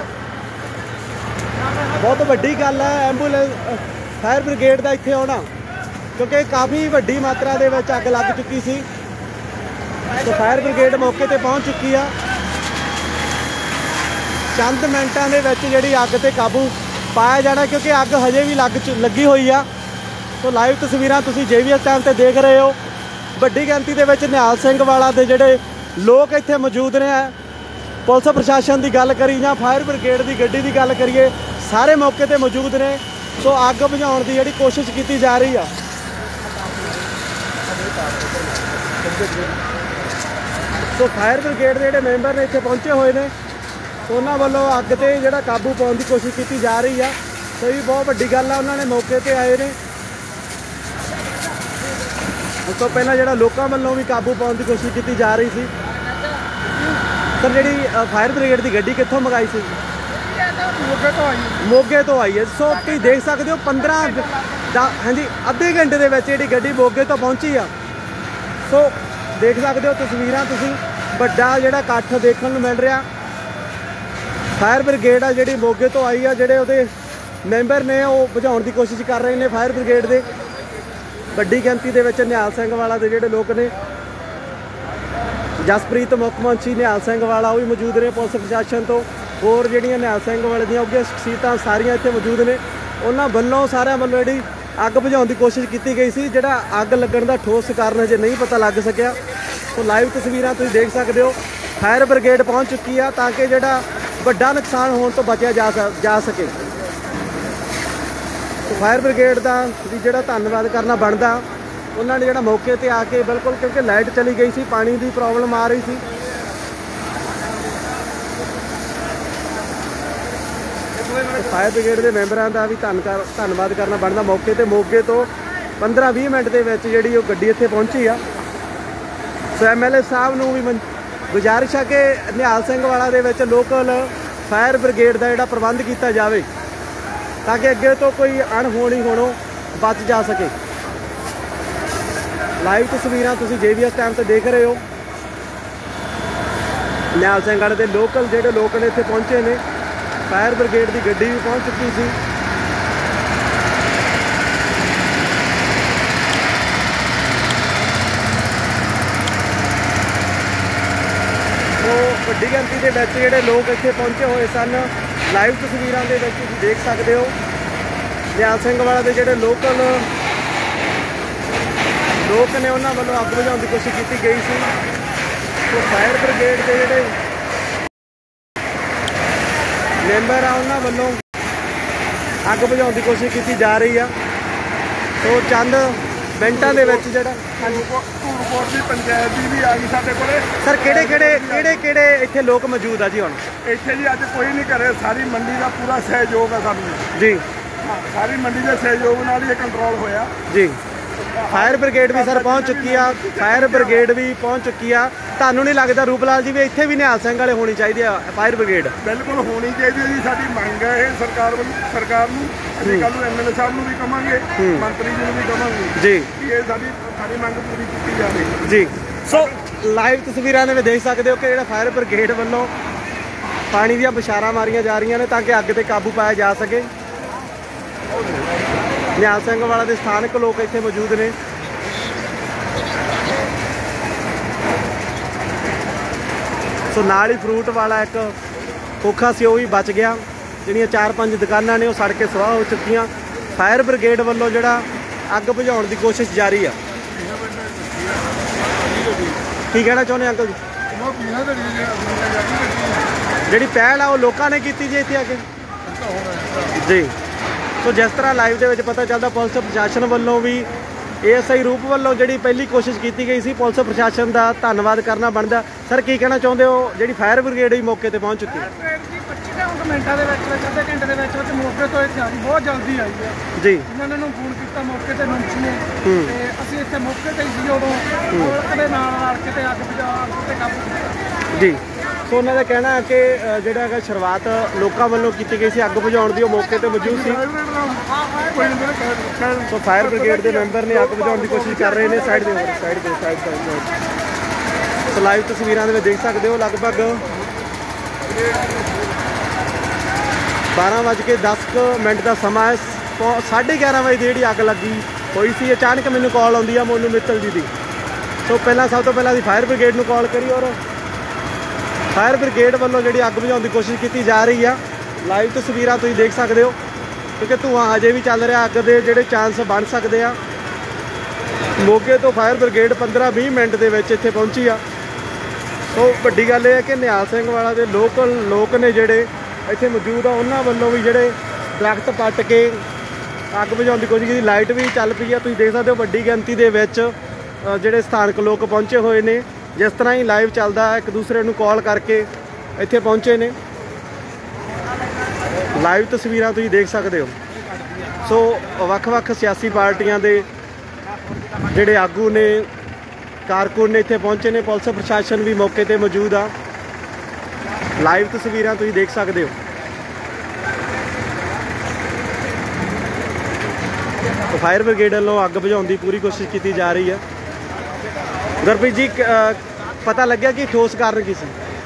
ਬਹੁਤ ਵੱਡੀ ਗੱਲ ਹੈ ਐਂਬੂਲੈਂਸ ਫਾਇਰ ਬ੍ਰਿਗੇਡ ਦਾ ਇੱਥੇ ਆਉਣਾ, ਕਿਉਂਕਿ ਕਾਫੀ ਵੱਡੀ ਮਾਤਰਾ ਦੇ ਵਿੱਚ ਅੱਗ ਲੱਗ ਚੁੱਕੀ ਸੀ। ਸੋ ਫਾਇਰ ਬ੍ਰਿਗੇਡ ਮੌਕੇ ਤੇ ਪਹੁੰਚ ਚੁੱਕੀ ਆ। ਚੰਦ ਮਿੰਟਾਂ ਦੇ ਵਿੱਚ ਜਿਹੜੀ ਅੱਗ ਤੇ ਕਾਬੂ ਪਾਇਆ ਜਾਣਾ, ਕਿਉਂਕਿ ਅੱਗ ਹਜੇ ਵੀ ਲੱਗ ਲੱਗੀ ਹੋਈ ਆ। ਸੋ ਲਾਈਵ ਤਸਵੀਰਾਂ ਤੁਸੀਂ ਜੇ ਵੀ ਇਸ ਟਾਈਮ ਤੇ ਦੇਖ ਰਹੇ ਹੋ। ਵੱਡੀ ਗਿਣਤੀ ਦੇ ਵਿੱਚ ਨਿਹਾਲ ਸਿੰਘ ਵਾਲਾ ਦੇ ਜਿਹੜੇ ਲੋਕ ਇੱਥੇ ਮੌਜੂਦ ਨੇ। ਪੁਲਿਸ ਪ੍ਰਸ਼ਾਸਨ ਦੀ ਗੱਲ ਕਰੀ ਜਾਂ ਫਾਇਰ ਬ੍ਰਿਗੇਡ ਦੀ ਗੱਡੀ ਦੀ ਗੱਲ ਕਰੀਏ, ਸਾਰੇ ਮੌਕੇ ਤੇ ਮੌਜੂਦ ਨੇ। ਸੋ ਅੱਗ ਬੁਝਾਉਣ ਦੀ ਜਿਹੜੀ ਕੋਸ਼ਿਸ਼ ਕੀਤੀ ਜਾ ਰਹੀ ਆ। ਸੋ ਫਾਇਰ ਬ੍ਰਿਗੇਡ ਦੇ ਜਿਹੜੇ ਮੈਂਬਰ ਨੇ ਇੱਥੇ ਪਹੁੰਚੇ ਹੋਏ ਨੇ, ਉਹਨਾਂ ਵੱਲੋਂ ਅੱਗ ਤੇ ਜਿਹੜਾ ਕਾਬੂ ਪਾਉਣ ਦੀ ਕੋਸ਼ਿਸ਼ ਕੀਤੀ ਜਾ ਰਹੀ ਆ। ਸੋ ਇਹ ਬਹੁਤ ਵੱਡੀ ਗੱਲ ਆ, ਉਹਨਾਂ ਨੇ ਮੌਕੇ ਤੇ ਆਏ ਨੇ। ਉਸ ਤੋਂ ਪਹਿਲਾਂ ਜਿਹੜਾ ਲੋਕਾਂ ਵੱਲੋਂ ਵੀ ਕਾਬੂ ਪਾਉਣ ਦੀ ਕੋਸ਼ਿਸ਼ ਕੀਤੀ ਜਾ ਰਹੀ ਸੀ। ਸਰ ਜਿਹੜੀ ਫਾਇਰ ਬ੍ਰਿਗੇਡ ਦੀ ਗੱਡੀ ਕਿੱਥੋਂ ਮੰਗਾਈ ਸੀ? ਮੋਗੇ ਤੋਂ ਆਈ ਮੋਗੇ ਤੋਂ ਆਈ ਹੈ। ਸੋ ਤੁਸੀਂ ਦੇਖ ਸਕਦੇ ਹੋ ਪੰਦਰਾਂ ਹਾਂਜੀ ਅੱਧੇ ਘੰਟੇ ਦੇ ਵਿੱਚ ਜਿਹੜੀ ਗੱਡੀ ਮੋਗੇ ਤੋਂ ਪਹੁੰਚੀ ਆ। ਸੋ ਦੇਖ ਸਕਦੇ ਹੋ ਤਸਵੀਰਾਂ ਤੁਸੀਂ, ਵੱਡਾ ਜਿਹੜਾ ਇਕੱਠ ਦੇਖਣ ਨੂੰ ਮਿਲ ਰਿਹਾ। ਫਾਇਰ ਬ੍ਰਿਗੇਡ ਆ ਜਿਹੜੀ ਮੋਗੇ ਤੋਂ ਆਈ ਆ, ਜਿਹੜੇ ਉਹਦੇ ਮੈਂਬਰ ਨੇ ਉਹ ਬੁਝਾਉਣ ਦੀ ਕੋਸ਼ਿਸ਼ ਕਰ ਰਹੇ ਨੇ ਫਾਇਰ ਬ੍ਰਿਗੇਡ ਦੇ। ਵੱਡੀ ਗਿਣਤੀ ਦੇ ਵਿੱਚ ਨਿਹਾਲ ਸਿੰਘ ਵਾਲਾ ਦੇ ਜਿਹੜੇ ਲੋਕ ਨੇ, ਜਸਪ੍ਰੀਤ ਮੁੱਖ ਮੰਤਰੀ ਨਿਹਾਲ ਸਿੰਘ ਵਾਲਾ ਉਹ ਵੀ ਮੌਜੂਦ ਨੇ ਪੁਲਿਸ ਪ੍ਰਸ਼ਾਸਨ ਤੋਂ। ਹੋਰ ਜਿਹੜੀਆਂ ਨਿਹਾਲ ਸਿੰਘ ਵਾਲੇ ਦੀਆਂ ਉੱਘੀਆਂ ਸ਼ਖਸੀਅਤਾਂ ਸਾਰੀਆਂ ਇੱਥੇ ਮੌਜੂਦ ਨੇ। ਉਹਨਾਂ ਵੱਲੋਂ ਸਾਰਿਆਂ ਵੱਲੋਂ ਜਿਹੜੀ ਅੱਗ ਬੁਝਾਉਣ ਦੀ ਕੋਸ਼ਿਸ਼ ਕੀਤੀ ਗਈ ਸੀ। ਜਿਹੜਾ ਅੱਗ ਲੱਗਣ ਦਾ ਠੋਸ ਕਾਰਨ ਹਜੇ ਨਹੀਂ ਪਤਾ ਲੱਗ ਸਕਿਆ। ਸੋ ਲਾਈਵ ਤਸਵੀਰਾਂ ਤੁਸੀਂ ਦੇਖ ਸਕਦੇ ਹੋ, ਫਾਇਰ ਬ੍ਰਿਗੇਡ ਪਹੁੰਚ ਚੁੱਕੀ ਆ ਤਾਂ ਕਿ ਜਿਹੜਾ ਵੱਡਾ ਨੁਕਸਾਨ ਹੋਣ ਤੋਂ ਬਚਿਆ ਜਾ ਜਾ ਸਕੇ। ਫਾਇਰ ਬ੍ਰਿਗੇਡ ਦਾ ਵੀ ਜਿਹੜਾ ਧੰਨਵਾਦ ਕਰਨਾ ਬਣਦਾ, ਉਹਨਾਂ ਨੇ ਜਿਹੜਾ ਮੌਕੇ ਤੇ ਆ ਕੇ ਬਿਲਕੁਲ, ਕਿਉਂਕਿ ਲਾਈਟ ਚਲੀ ਗਈ ਸੀ, ਪਾਣੀ ਦੀ ਪ੍ਰੋਬਲਮ ਆ ਰਹੀ ਸੀ। ਫਾਇਰ ਬ੍ਰਿਗੇਡ ਦੇ ਮੈਂਬਰਾਂ ਦਾ ਵੀ ਧੰਨਵਾਦ ਧੰਨਵਾਦ ਕਰਨਾ ਬਣਦਾ। ਮੌਕੇ ਤੇ ਮੋਗੇ ਤੋਂ ਪੰਦਰਾਂ ਵੀਹ ਮਿੰਟ ਦੇ ਵਿੱਚ ਜਿਹੜੀ ਉਹ ਗੱਡੀ ਇੱਥੇ ਪਹੁੰਚੀ ਆ। ਸੋ ਐਮ ਐਲ ਏ ਸਾਹਿਬ ਨੂੰ ਵੀ ਗੁਜ਼ਾਰਿਸ਼ ਆ ਕਿ ਨਿਹਾਲ ਸਿੰਘ ਵਾਲਾ ਦੇ ਵਿੱਚ ਲੋਕਲ ਫਾਇਰ ਬ੍ਰਿਗੇਡ ਦਾ ਜਿਹੜਾ ਪ੍ਰਬੰਧ ਕੀਤਾ ਜਾਵੇ ਤਾਂ ਕਿ ਅੱਗੇ ਤੋਂ ਕੋਈ ਅਣਹੋਣੀ ਹੋਣੋਂ ਬਚ ਜਾ ਸਕੇ। ਲਾਈਵ ਤਸਵੀਰਾਂ ਤੁਸੀਂ ਜੇ ਵੀ ਇਸ ਟਾਈਮ ਤੇ ਦੇਖ ਰਹੇ ਹੋ। ਨਿਹਾਲ ਸਿੰਘ ਵਾਲੇ ਦੇ ਲੋਕਲ ਜਿਹੜੇ ਲੋਕ ਨੇ ਇੱਥੇ ਪਹੁੰਚੇ ਨੇ। ਫਾਇਰ ਬ੍ਰਿਗੇਡ ਦੀ ਗੱਡੀ ਵੀ ਪਹੁੰਚ ਚੁੱਕੀ ਸੀ। ਸੋ ਵੱਡੀ ਗਿਣਤੀ ਦੇ ਵਿੱਚ ਜਿਹੜੇ ਲੋਕ ਇੱਥੇ ਪਹੁੰਚੇ ਹੋਏ ਸਨ। ਲਾਈਵ ਤਸਵੀਰਾਂ ਦੇ ਵਿੱਚ ਤੁਸੀਂ ਦੇਖ ਸਕਦੇ ਹੋ ਨਿਹਾਲ ਸਿੰਘ ਵਾਲਾ ਦੇ ਜਿਹੜੇ ਲੋਕਲ ਲੋਕ ਨੇ, ਉਹਨਾਂ ਵੱਲੋਂ ਅੱਗ ਬੁਝਾਉਣ ਦੀ ਕੋਸ਼ਿਸ਼ ਕੀਤੀ ਗਈ ਸੀ। ਸੋ ਫਾਇਰ ਬ੍ਰਿਗੇਡ ਦੇ ਜਿਹੜੇ ਮੈਂਬਰ ਆ, ਉਹਨਾਂ ਵੱਲੋਂ ਅੱਗ ਬੁਝਾਉਣ ਦੀ ਕੋਸ਼ਿਸ਼ ਕੀਤੀ ਜਾ ਰਹੀ ਆ। ਸੋ ਚੰਦ ਮਿੰਟਾਂ ਦੇ ਵਿੱਚ ਜਿਹੜਾ ਧੂੜਕੋਟ ਦੀ ਪੰਚਾਇਤ ਦੀ ਵੀ ਆ ਗਈ ਸਾਡੇ ਕੋਲੇ। ਸਰ ਕਿਹੜੇ ਕਿਹੜੇ ਕਿਹੜੇ ਕਿਹੜੇ ਇੱਥੇ ਲੋਕ ਮੌਜੂਦ ਆ ਜੀ ਹੁਣ? ਇੱਥੇ ਜੀ ਅੱਜ ਕੋਈ ਨਹੀਂ ਕਰੇ, ਸਾਰੀ ਮੰਡੀ ਦਾ ਪੂਰਾ ਸਹਿਯੋਗ ਆ ਸਾਨੂੰ ਜੀ। ਸਾਰੀ ਮੰਡੀ ਦੇ ਸਹਿਯੋਗ ਨਾਲ ਹੀ ਇਹ ਕੰਟਰੋਲ ਹੋਇਆ ਜੀ। ਫਾਇਰ ਬ੍ਰਿਗੇਡ ਵੀ ਸਰ ਪਹੁੰਚ ਚੁੱਕੀ ਆ। ਫਾਇਰ ਬ੍ਰਿਗੇਡ ਵੀ ਪਹੁੰਚ ਚੁੱਕੀ ਆ। ਤੁਹਾਨੂੰ ਨਹੀਂ ਲੱਗਦਾ ਰੂਪਲਾਲ ਜੀ ਵੀ ਇੱਥੇ ਵੀ ਨਿਹਾਲ ਸਿੰਘ ਵਾਲੇ ਹੋਣੀ ਚਾਹੀਦੀ ਆ ਫਾਇਰ ਬ੍ਰਿਗੇਡ? ਬਿਲਕੁਲ ਹੋਣੀ ਚਾਹੀਦੀ ਹੈ ਜੀ, ਸਾਡੀ ਮੰਗ ਹੈ ਇਹ ਸਰਕਾਰ ਵੱਲੋਂ। ਸਰਕਾਰ ਨੂੰ ਅਸੀਂ ਕੱਲ੍ਹ ਨੂੰ ਐਮ ਐਲ ਏ ਸਾਹਿਬ ਨੂੰ ਵੀ ਕਵਾਂਗੇ, ਮੰਤਰੀ ਜੀ ਨੂੰ ਵੀ ਕਵਾਂਗੇ ਜੀ ਕਿ ਇਹ ਸਾਡੀ ਸਾਡੀ ਮੰਗ ਪੂਰੀ ਕੀਤੀ ਜਾਵੇ ਜੀ। ਸੋ ਲਾਈਵ ਤਸਵੀਰਾਂ ਦੇ ਵਿੱਚ ਦੇਖ ਸਕਦੇ ਹੋ ਕਿ ਜਿਹੜਾ ਫਾਇਰ ਬ੍ਰਿਗੇਡ ਵੱਲੋਂ पानी ਦੀਆਂ ਬਸ਼ਾਰਾਂ ਮਾਰੀਆਂ ਜਾ ਰਹੀਆਂ ਨੇ ਤਾਂ ਕਿ ਅੱਗ ਤੇ ਕਾਬੂ ਪਾਇਆ ਜਾ ਸਕੇ। ਨਿਹਾਲ ਸਿੰਘ ਵਾਲਾ ਦੇ ਸਥਾਨਕ ਲੋਕ ਇੱਥੇ ਮੌਜੂਦ ਨੇ। ਸੋ ਨਾਲ ਹੀ ਫਰੂਟ ਵਾਲਾ ਇੱਕ ਖੋਖਾ ਸੀ ਉਹ ਵੀ ਬਚ ਗਿਆ। ਜਿਹੜੀਆਂ ਚਾਰ ਪੰਜ ਦੁਕਾਨਾਂ ਨੇ ਉਹ ਸੜ ਕੇ ਸੁਆਹ ਹੋ ਚੁੱਕੀਆਂ। ਫਾਇਰ ਬ੍ਰਿਗੇਡ ਵੱਲੋਂ ਜਿਹੜਾ ਅੱਗ ਬੁਝਾਉਣ ਦੀ ਕੋਸ਼ਿਸ਼ ਜਾਰੀ ਆ। ਕੀ ਕਹਿਣਾ ਚਾਹੁੰਦੇ ਅੰਕਲ ਜੀ? ਜਿਹੜੀ ਪਹਿਲ ਆ ਉਹ ਲੋਕਾਂ ਨੇ ਕੀਤੀ ਜੀ ਇੱਥੇ ਆ ਕੇ ਜੀ। ਸੋ ਜਿਸ ਤਰ੍ਹਾਂ ਲਾਈਵ ਦੇ ਵਿੱਚ ਪਤਾ ਚੱਲਦਾ ਪੁਲਿਸ ਪ੍ਰਸ਼ਾਸਨ ਵੱਲੋਂ ਵੀ ਏਐਸਆਈ ਰੂਪ ਵੱਲੋਂ ਜਿਹੜੀ ਪਹਿਲੀ ਕੋਸ਼ਿਸ਼ ਕੀਤੀ ਗਈ ਸੀ, ਪੁਲਿਸ ਪ੍ਰਸ਼ਾਸਨ ਦਾ ਧੰਨਵਾਦ ਕਰਨਾ ਬਣਦਾ। ਸਰ ਕੀ ਕਹਿਣਾ ਚਾਹੁੰਦੇ ਹੋ? ਜਿਹੜੀ ਫਾਇਰ ਬ੍ਰਿਗੇਡ ਵੀ ਮੌਕੇ ਤੇ ਪਹੁੰਚ ਚੁੱਕੀ ਹੈ ਪੱਚੀ ਮਿੰਟਾਂ ਦੇ ਵਿੱਚ ਵਿੱਚ ਅੱਧੇ ਘੰਟੇ ਦੇ ਵਿੱਚ ਵਿੱਚ ਮੌਕੇ ਤੋਂ ਇੱਥੇ ਆ ਗਈ, ਬਹੁਤ ਜਲਦੀ ਆਈ ਹੈ ਜੀ। ਇਹਨਾਂ ਨੂੰ ਫੋਨ ਕੀਤਾ ਮੌਕੇ ਤੇ ਮੁੰਸ਼ੀ ਨੇ ਤੇ ਅਸੀਂ ਇੱਥੇ ਮੌਕੇ ਤੇ ਹੀ ਸੀ ਉਦੋਂ ਔਲਖ ਦੇ ਨਾਲ ਰਲ ਕੇ ਤੇ ਅੱਗ ਬੁਝਾ ਅੱਗ ਤੇ ਕਾਬੂ ਕੀਤਾ ਜੀ। ਸੋ ਉਹਨਾਂ ਦਾ ਕਹਿਣਾ ਹੈ ਕਿ ਜਿਹੜਾ ਹੈਗਾ ਸ਼ੁਰੂਆਤ ਲੋਕਾਂ ਵੱਲੋਂ ਕੀਤੀ ਗਈ ਸੀ ਅੱਗ ਬੁਝਾਉਣ ਦੀ, ਉਹ ਮੌਕੇ ਤੇ ਮੌਜੂਦ ਸੀ। ਸੋ ਫਾਇਰ ਬ੍ਰਿਗੇਡ ਦੇ ਮੈਂਬਰ ਨੇ ਅੱਗ ਬੁਝਾਉਣ ਦੀ ਕੋਸ਼ਿਸ਼ ਕਰ ਰਹੇ ਨੇ। ਸਾਈਡ ਦੇ ਸਾਈਡ ਦੇ ਸਾਈਡ ਸਾਈਡ ਸੋ ਲਾਈਵ ਤਸਵੀਰਾਂ ਦੇ ਵਿੱਚ ਦੇਖ ਸਕਦੇ ਹੋ ਲਗਭਗ ਬਾਰਾਂ ਵੱਜ ਕੇ ਦਸ ਕੁ ਮਿੰਟ ਦਾ ਸਮਾਂ ਹੈ। ਸਾਢੇ ਗਿਆਰਾਂ ਵਜੇ ਦੀ ਜਿਹੜੀ ਅੱਗ ਲੱਗੀ ਹੋਈ ਸੀ, ਅਚਾਨਕ ਮੈਨੂੰ ਕਾਲ ਆਉਂਦੀ ਆ ਮੋਨੂ ਮਿੱਤਲ ਜੀ ਦੀ। ਸੋ ਪਹਿਲਾਂ ਸਭ ਤੋਂ ਪਹਿਲਾਂ ਅਸੀਂ ਫਾਇਰ ਬ੍ਰਿਗੇਡ ਨੂੰ ਕਾਲ ਕਰੀ ਔਰ ਫਾਇਰ ਬ੍ਰਿਗੇਡ ਵੱਲੋਂ ਜਿਹੜੀ ਅੱਗ ਬੁਝਾਉਣ ਦੀ ਕੋਸ਼ਿਸ਼ ਕੀਤੀ ਜਾ ਰਹੀ ਆ। ਲਾਈਵ ਤਸਵੀਰਾਂ ਤੁਸੀਂ ਦੇਖ ਸਕਦੇ ਹੋ ਕਿਉਂਕਿ ਧੂੰਆਂ ਅਜੇ ਵੀ ਚੱਲ ਰਿਹਾ। ਅੱਗ ਦੇ ਜਿਹੜੇ ਚਾਂਸ ਬਣ ਸਕਦੇ ਆ। ਮੋਗੇ ਤੋਂ ਫਾਇਰ ਬ੍ਰਿਗੇਡ ਪੰਦਰਾਂ ਵੀਹ ਮਿੰਟ ਦੇ ਵਿੱਚ ਇੱਥੇ ਪਹੁੰਚੀ ਆ। ਸੋ ਵੱਡੀ ਗੱਲ ਇਹ ਹੈ ਕਿ ਨਿਹਾਲ ਸਿੰਘ ਵਾਲਾ ਦੇ ਲੋਕਲ ਲੋਕ ਨੇ ਜਿਹੜੇ ਇੱਥੇ ਮੌਜੂਦ ਆ, ਉਹਨਾਂ ਵੱਲੋਂ ਵੀ ਜਿਹੜੇ ਦਰਖਤ ਪੱਟ ਕੇ ਅੱਗ ਬੁਝਾਉਣ ਦੀ ਕੋਸ਼ਿਸ਼ ਕੀਤੀ। ਲਾਈਟ ਵੀ ਚੱਲ ਪਈ ਆ, ਤੁਸੀਂ ਦੇਖ ਸਕਦੇ ਹੋ ਵੱਡੀ ਗਿਣਤੀ ਦੇ ਵਿੱਚ ਜਿਹੜੇ ਸਥਾਨਕ ਲੋਕ ਪਹੁੰਚੇ ਹੋਏ ਨੇ। ਜਿਸ ਤਰ੍ਹਾਂ ਹੀ ਲਾਈਵ ਚੱਲਦਾ ਇੱਕ ਦੂਸਰੇ ਨੂੰ ਕਾਲ ਕਰਕੇ ਇੱਥੇ ਪਹੁੰਚੇ ਨੇ। ਲਾਈਵ ਤਸਵੀਰਾਂ ਤੁਸੀਂ ਦੇਖ ਸਕਦੇ ਹੋ। ਸੋ ਵੱਖ-ਵੱਖ ਸਿਆਸੀ ਪਾਰਟੀਆਂ ਦੇ ਜਿਹੜੇ ਆਗੂ ਨੇ, ਕਾਰਕੁਨ ਨੇ ਇੱਥੇ ਪਹੁੰਚੇ ਨੇ। ਪੁਲਿਸ ਪ੍ਰਸ਼ਾਸਨ ਵੀ ਮੌਕੇ ਤੇ ਮੌਜੂਦ ਆ। ਲਾਈਵ ਤਸਵੀਰਾਂ ਤੁਸੀਂ ਦੇਖ ਸਕਦੇ ਹੋ। ਫਾਇਰ ਬ੍ਰਿਗੇਡ ਵੱਲੋਂ ਅੱਗ ਬੁਝਾਉਣ ਦੀ ਪੂਰੀ ਕੋਸ਼ਿਸ਼ ਕੀਤੀ ਜਾ ਰਹੀ ਹੈ। ਗੁਰਪ੍ਰੀਤ ਜੀ ਪਤਾ ਲੱਗਿਆ ਕਿ ਠੋਸ ਕਾਰਨ ਕੀ ਸੀ?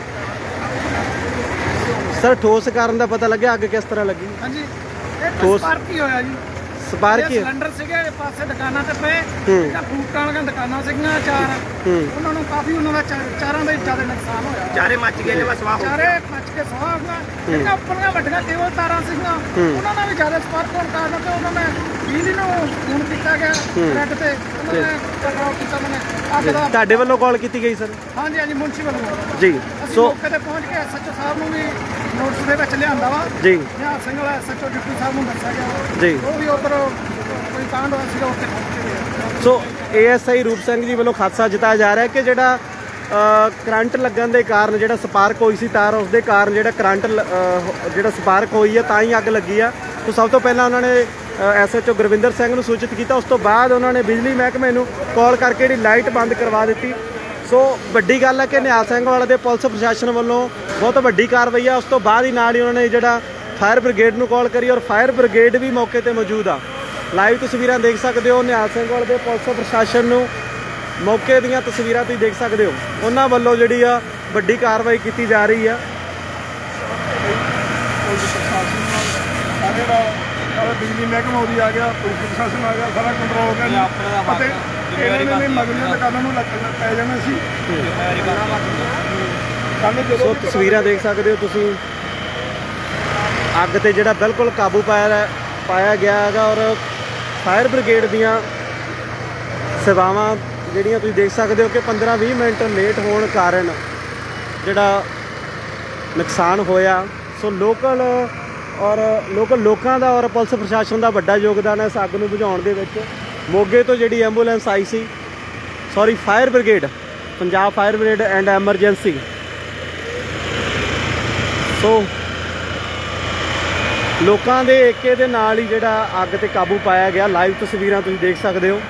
ਸਰ ਠੋਸ ਕਾਰਨ ਦਾ ਪਤਾ ਲੱਗਿਆ ਅੱਗ ਕਿਸ ਤਰ੍ਹਾਂ ਲੱਗੀ? ਹਾਂਜੀ ਇਹ ਠੋਸ ਸਪਾਰਕ ਹੀ ਹੋਇਆ ਜੀ। ਸਪਾਰਕ ਹੀ ਸਿਲੰਡਰ ਸੀਗੇ ਪਾਸੇ ਦੁਕਾਨਾਂ ਤੇ ਪਏ, ਜਿਹੜਾ ਫਰੂਟਾਂ ਵਾਲੀਆਂ ਦੁਕਾਨਾਂ ਸੀਗੀਆਂ ਚਾਰ, ਉਹਨਾਂ ਨੂੰ ਕਾਫੀ ਉਹਨਾਂ ਦਾ ਚਾਰਾਂ ਦਾ ਜ਼ਿਆਦਾ ਨੁਕਸਾਨ ਹੋਇਆ। ਚਾਰੇ ਮੱਚ ਗਏ ਨੇ, ਸਵਾਹ ਚਾਰੇ ਮੱਚ ਕੇ ਸਵਾਹ ਹੋ ਗਿਆ। ਜਿਹੜੀਆਂ ਉੱਪਰਲੀਆਂ ਵੱਡੀਆਂ ਕੇਬਲ ਤਾਰਾਂ ਸੀਗੀਆਂ ਉਹਨਾਂ ਨਾਲ ਵੀ ਜ਼ਿਆਦਾ ਸਪਾਰਕ ਹੋਣ ਕਾਰਨ ਤੇ ਉਹਨਾਂ ਨੇ ਬਿਜਲੀ ਨੂੰ ਫੋਨ ਕੀਤਾ ਗਿਆ ਕਰੰਟ ਤੇ, ਉਹਨਾਂ ਨੇ ਕੰਟਰੋਲ ਕੀਤਾ। ਉਹਨਾਂ ਨੇ ਅੱਗ ਦਾ ਤੁਹਾਡੇ ਵੱਲੋਂ ਕਾਲ ਕੀਤੀ ਗਈ ਸਰ? ਹਾਂਜੀ ਹਾਂਜੀ ਮੁਨਸੀ ਵੱਲੋਂ ਜੀ। ਸੋ ਮੌਕੇ ਤੇ ਪਹੁੰਚ ਕੇ ਐਸਐਚਓ ਸਾਹਿਬ ਨੂੰ ਵੀ ਨੋਟਿਸ ਦੇ ਵਿੱਚ ਲਿਆਂਦਾ ਵਾ ਜੀ। ਨਿਹਾਲ ਸਿੰਘ ਵਾਲਾ ਐਸਐਚਓ ਡਿਪਟੀ ਸਾਹਿਬ ਨੂੰ ਦੱਸਿਆ ਗਿਆ ਜੀ। ਉਹ ਵੀ ਉੱਧਰ ਕੋਈ ਕਾਂਡ ਹੋਇਆ ਸੀਗਾ ਉੱਥੇ ਪਹੁੰਚੇ। ਸੋ ਏਐਸਆਈ ਰੂਪ ਸਿੰਘ ਜੀ ਵੱਲੋਂ ਖਾਦਸਾ ਜਤਾਇਆ ਜਾ ਰਿਹਾ ਕਿ ਜਿਹੜਾ ਕਰੰਟ ਲੱਗਣ ਦੇ ਕਾਰਨ ਜਿਹੜਾ ਸਪਾਰਕ ਹੋਈ ਸੀ ਤਾਰ, ਉਸ ਦੇ ਕਾਰਨ ਜਿਹੜਾ ਕਰੰਟ ਜਿਹੜਾ ਸਪਾਰਕ ਹੋਈ ਹੈ ਤਾਂ ਹੀ ਅੱਗ ਲੱਗੀ ਆ। ਸੋ ਸਭ ਤੋਂ ਪਹਿਲਾਂ ਉਹਨਾਂ ਨੇ ਐਸਐਚਓ ਗੁਰਵਿੰਦਰ ਸਿੰਘ ਨੂੰ ਸੂਚਿਤ ਕੀਤਾ। ਉਸ ਤੋਂ ਬਾਅਦ ਉਹਨਾਂ ਨੇ ਬਿਜਲੀ ਮਹਿਕਮੇ ਨੂੰ ਕਾਲ ਕਰਕੇ ਜਿਹੜੀ ਲਾਈਟ ਬੰਦ ਕਰਵਾ ਦਿੱਤੀ। ਸੋ ਵੱਡੀ ਗੱਲ ਹੈ ਕਿ ਨਿਹਾਲ ਸਿੰਘ ਵਾਲਾ ਦੇ ਪੁਲਿਸ ਪ੍ਰਸ਼ਾਸਨ ਵੱਲੋਂ ਬਹੁਤ ਵੱਡੀ ਕਾਰਵਾਈ ਆ। ਉਸ ਤੋਂ ਬਾਅਦ ਹੀ ਨਾਲ ਹੀ ਉਹਨਾਂ ਨੇ ਜਿਹੜਾ ਫਾਇਰ ਬ੍ਰਿਗੇਡ ਨੂੰ ਕਾਲ ਕਰੀ ਔਰ ਫਾਇਰ ਬ੍ਰਿਗੇਡ ਵੀ ਮੌਕੇ ਤੇ ਮੌਜੂਦ ਆ। ਲਾਈਵ ਤਸਵੀਰਾਂ ਦੇਖ ਸਕਦੇ ਹੋ। ਨਿਹਾਲ ਸਿੰਘ ਵਾਲੇ ਦੇ ਪੁਲਿਸ ਪ੍ਰਸ਼ਾਸਨ ਨੂੰ ਮੌਕੇ ਦੀਆਂ ਤਸਵੀਰਾਂ ਤੁਸੀਂ ਦੇਖ ਸਕਦੇ ਹੋ। ਉਹਨਾਂ ਵੱਲੋਂ ਜਿਹੜੀ ਆ ਵੱਡੀ ਕਾਰਵਾਈ ਕੀਤੀ ਜਾ ਰਹੀ ਆ। ਬਿਜਲੀ ਮਹਿਕਮਾ ਉਹਦੀ ਆ ਗਿਆ, ਪੁਲਿਸ ਪ੍ਰਸ਼ਾਸਨ ਆ ਗਿਆ, ਸਾਰਾ ਕੰਟਰੋਲ ਹੋ ਗਿਆ ਅਤੇ ਇਹਨਾਂ ਨੇ ਮਗਰਲੀਆਂ ਦੁਕਾਨਾਂ ਨੂੰ ਪੈ ਜਾਣਾ ਸੀ। ਸੋ ਤਸਵੀਰਾਂ ਦੇਖ ਸਕਦੇ ਹੋ ਤੁਸੀਂ। ਅੱਗ ਤੇ ਜਿਹੜਾ ਬਿਲਕੁਲ ਕਾਬੂ ਪਾਇਆ ਪਾਇਆ ਗਿਆ ਹੈਗਾ ਔਰ ਫਾਇਰ ਬ੍ਰਿਗੇਡ ਦੀਆਂ ਸੇਵਾਵਾਂ ਜਿਹੜੀਆਂ ਤੁਸੀਂ ਦੇਖ ਸਕਦੇ ਹੋ ਕਿ ਪੰਦਰਾਂ ਵੀਹ ਮਿੰਟ ਲੇਟ ਹੋਣ ਕਾਰਨ ਜਿਹੜਾ ਨੁਕਸਾਨ ਹੋਇਆ। ਸੋ ਲੋਕਲ ਔਰ ਲੋਕਲ ਲੋਕਾਂ ਦਾ ਔਰ ਪੁਲਿਸ ਪ੍ਰਸ਼ਾਸਨ ਦਾ ਵੱਡਾ ਯੋਗਦਾਨ ਹੈ ਇਸ ਅੱਗ ਨੂੰ ਬੁਝਾਉਣ ਦੇ ਵਿੱਚ। ਮੋਗੇ ਤੋਂ ਜਿਹੜੀ ਐਂਬੂਲੈਂਸ ਆਈ ਸੀ, sorry fire brigade, Punjab fire brigade and emergency. So ਲੋਕਾਂ ਦੇ ਏਕੇ ਦੇ ਨਾਲ ਹੀ ਜਿਹੜਾ ਅੱਗ ਤੇ ਕਾਬੂ ਪਾਇਆ ਗਿਆ। ਲਾਈਵ ਤਸਵੀਰਾਂ ਤੁਸੀਂ ਦੇਖ ਸਕਦੇ ਹੋ।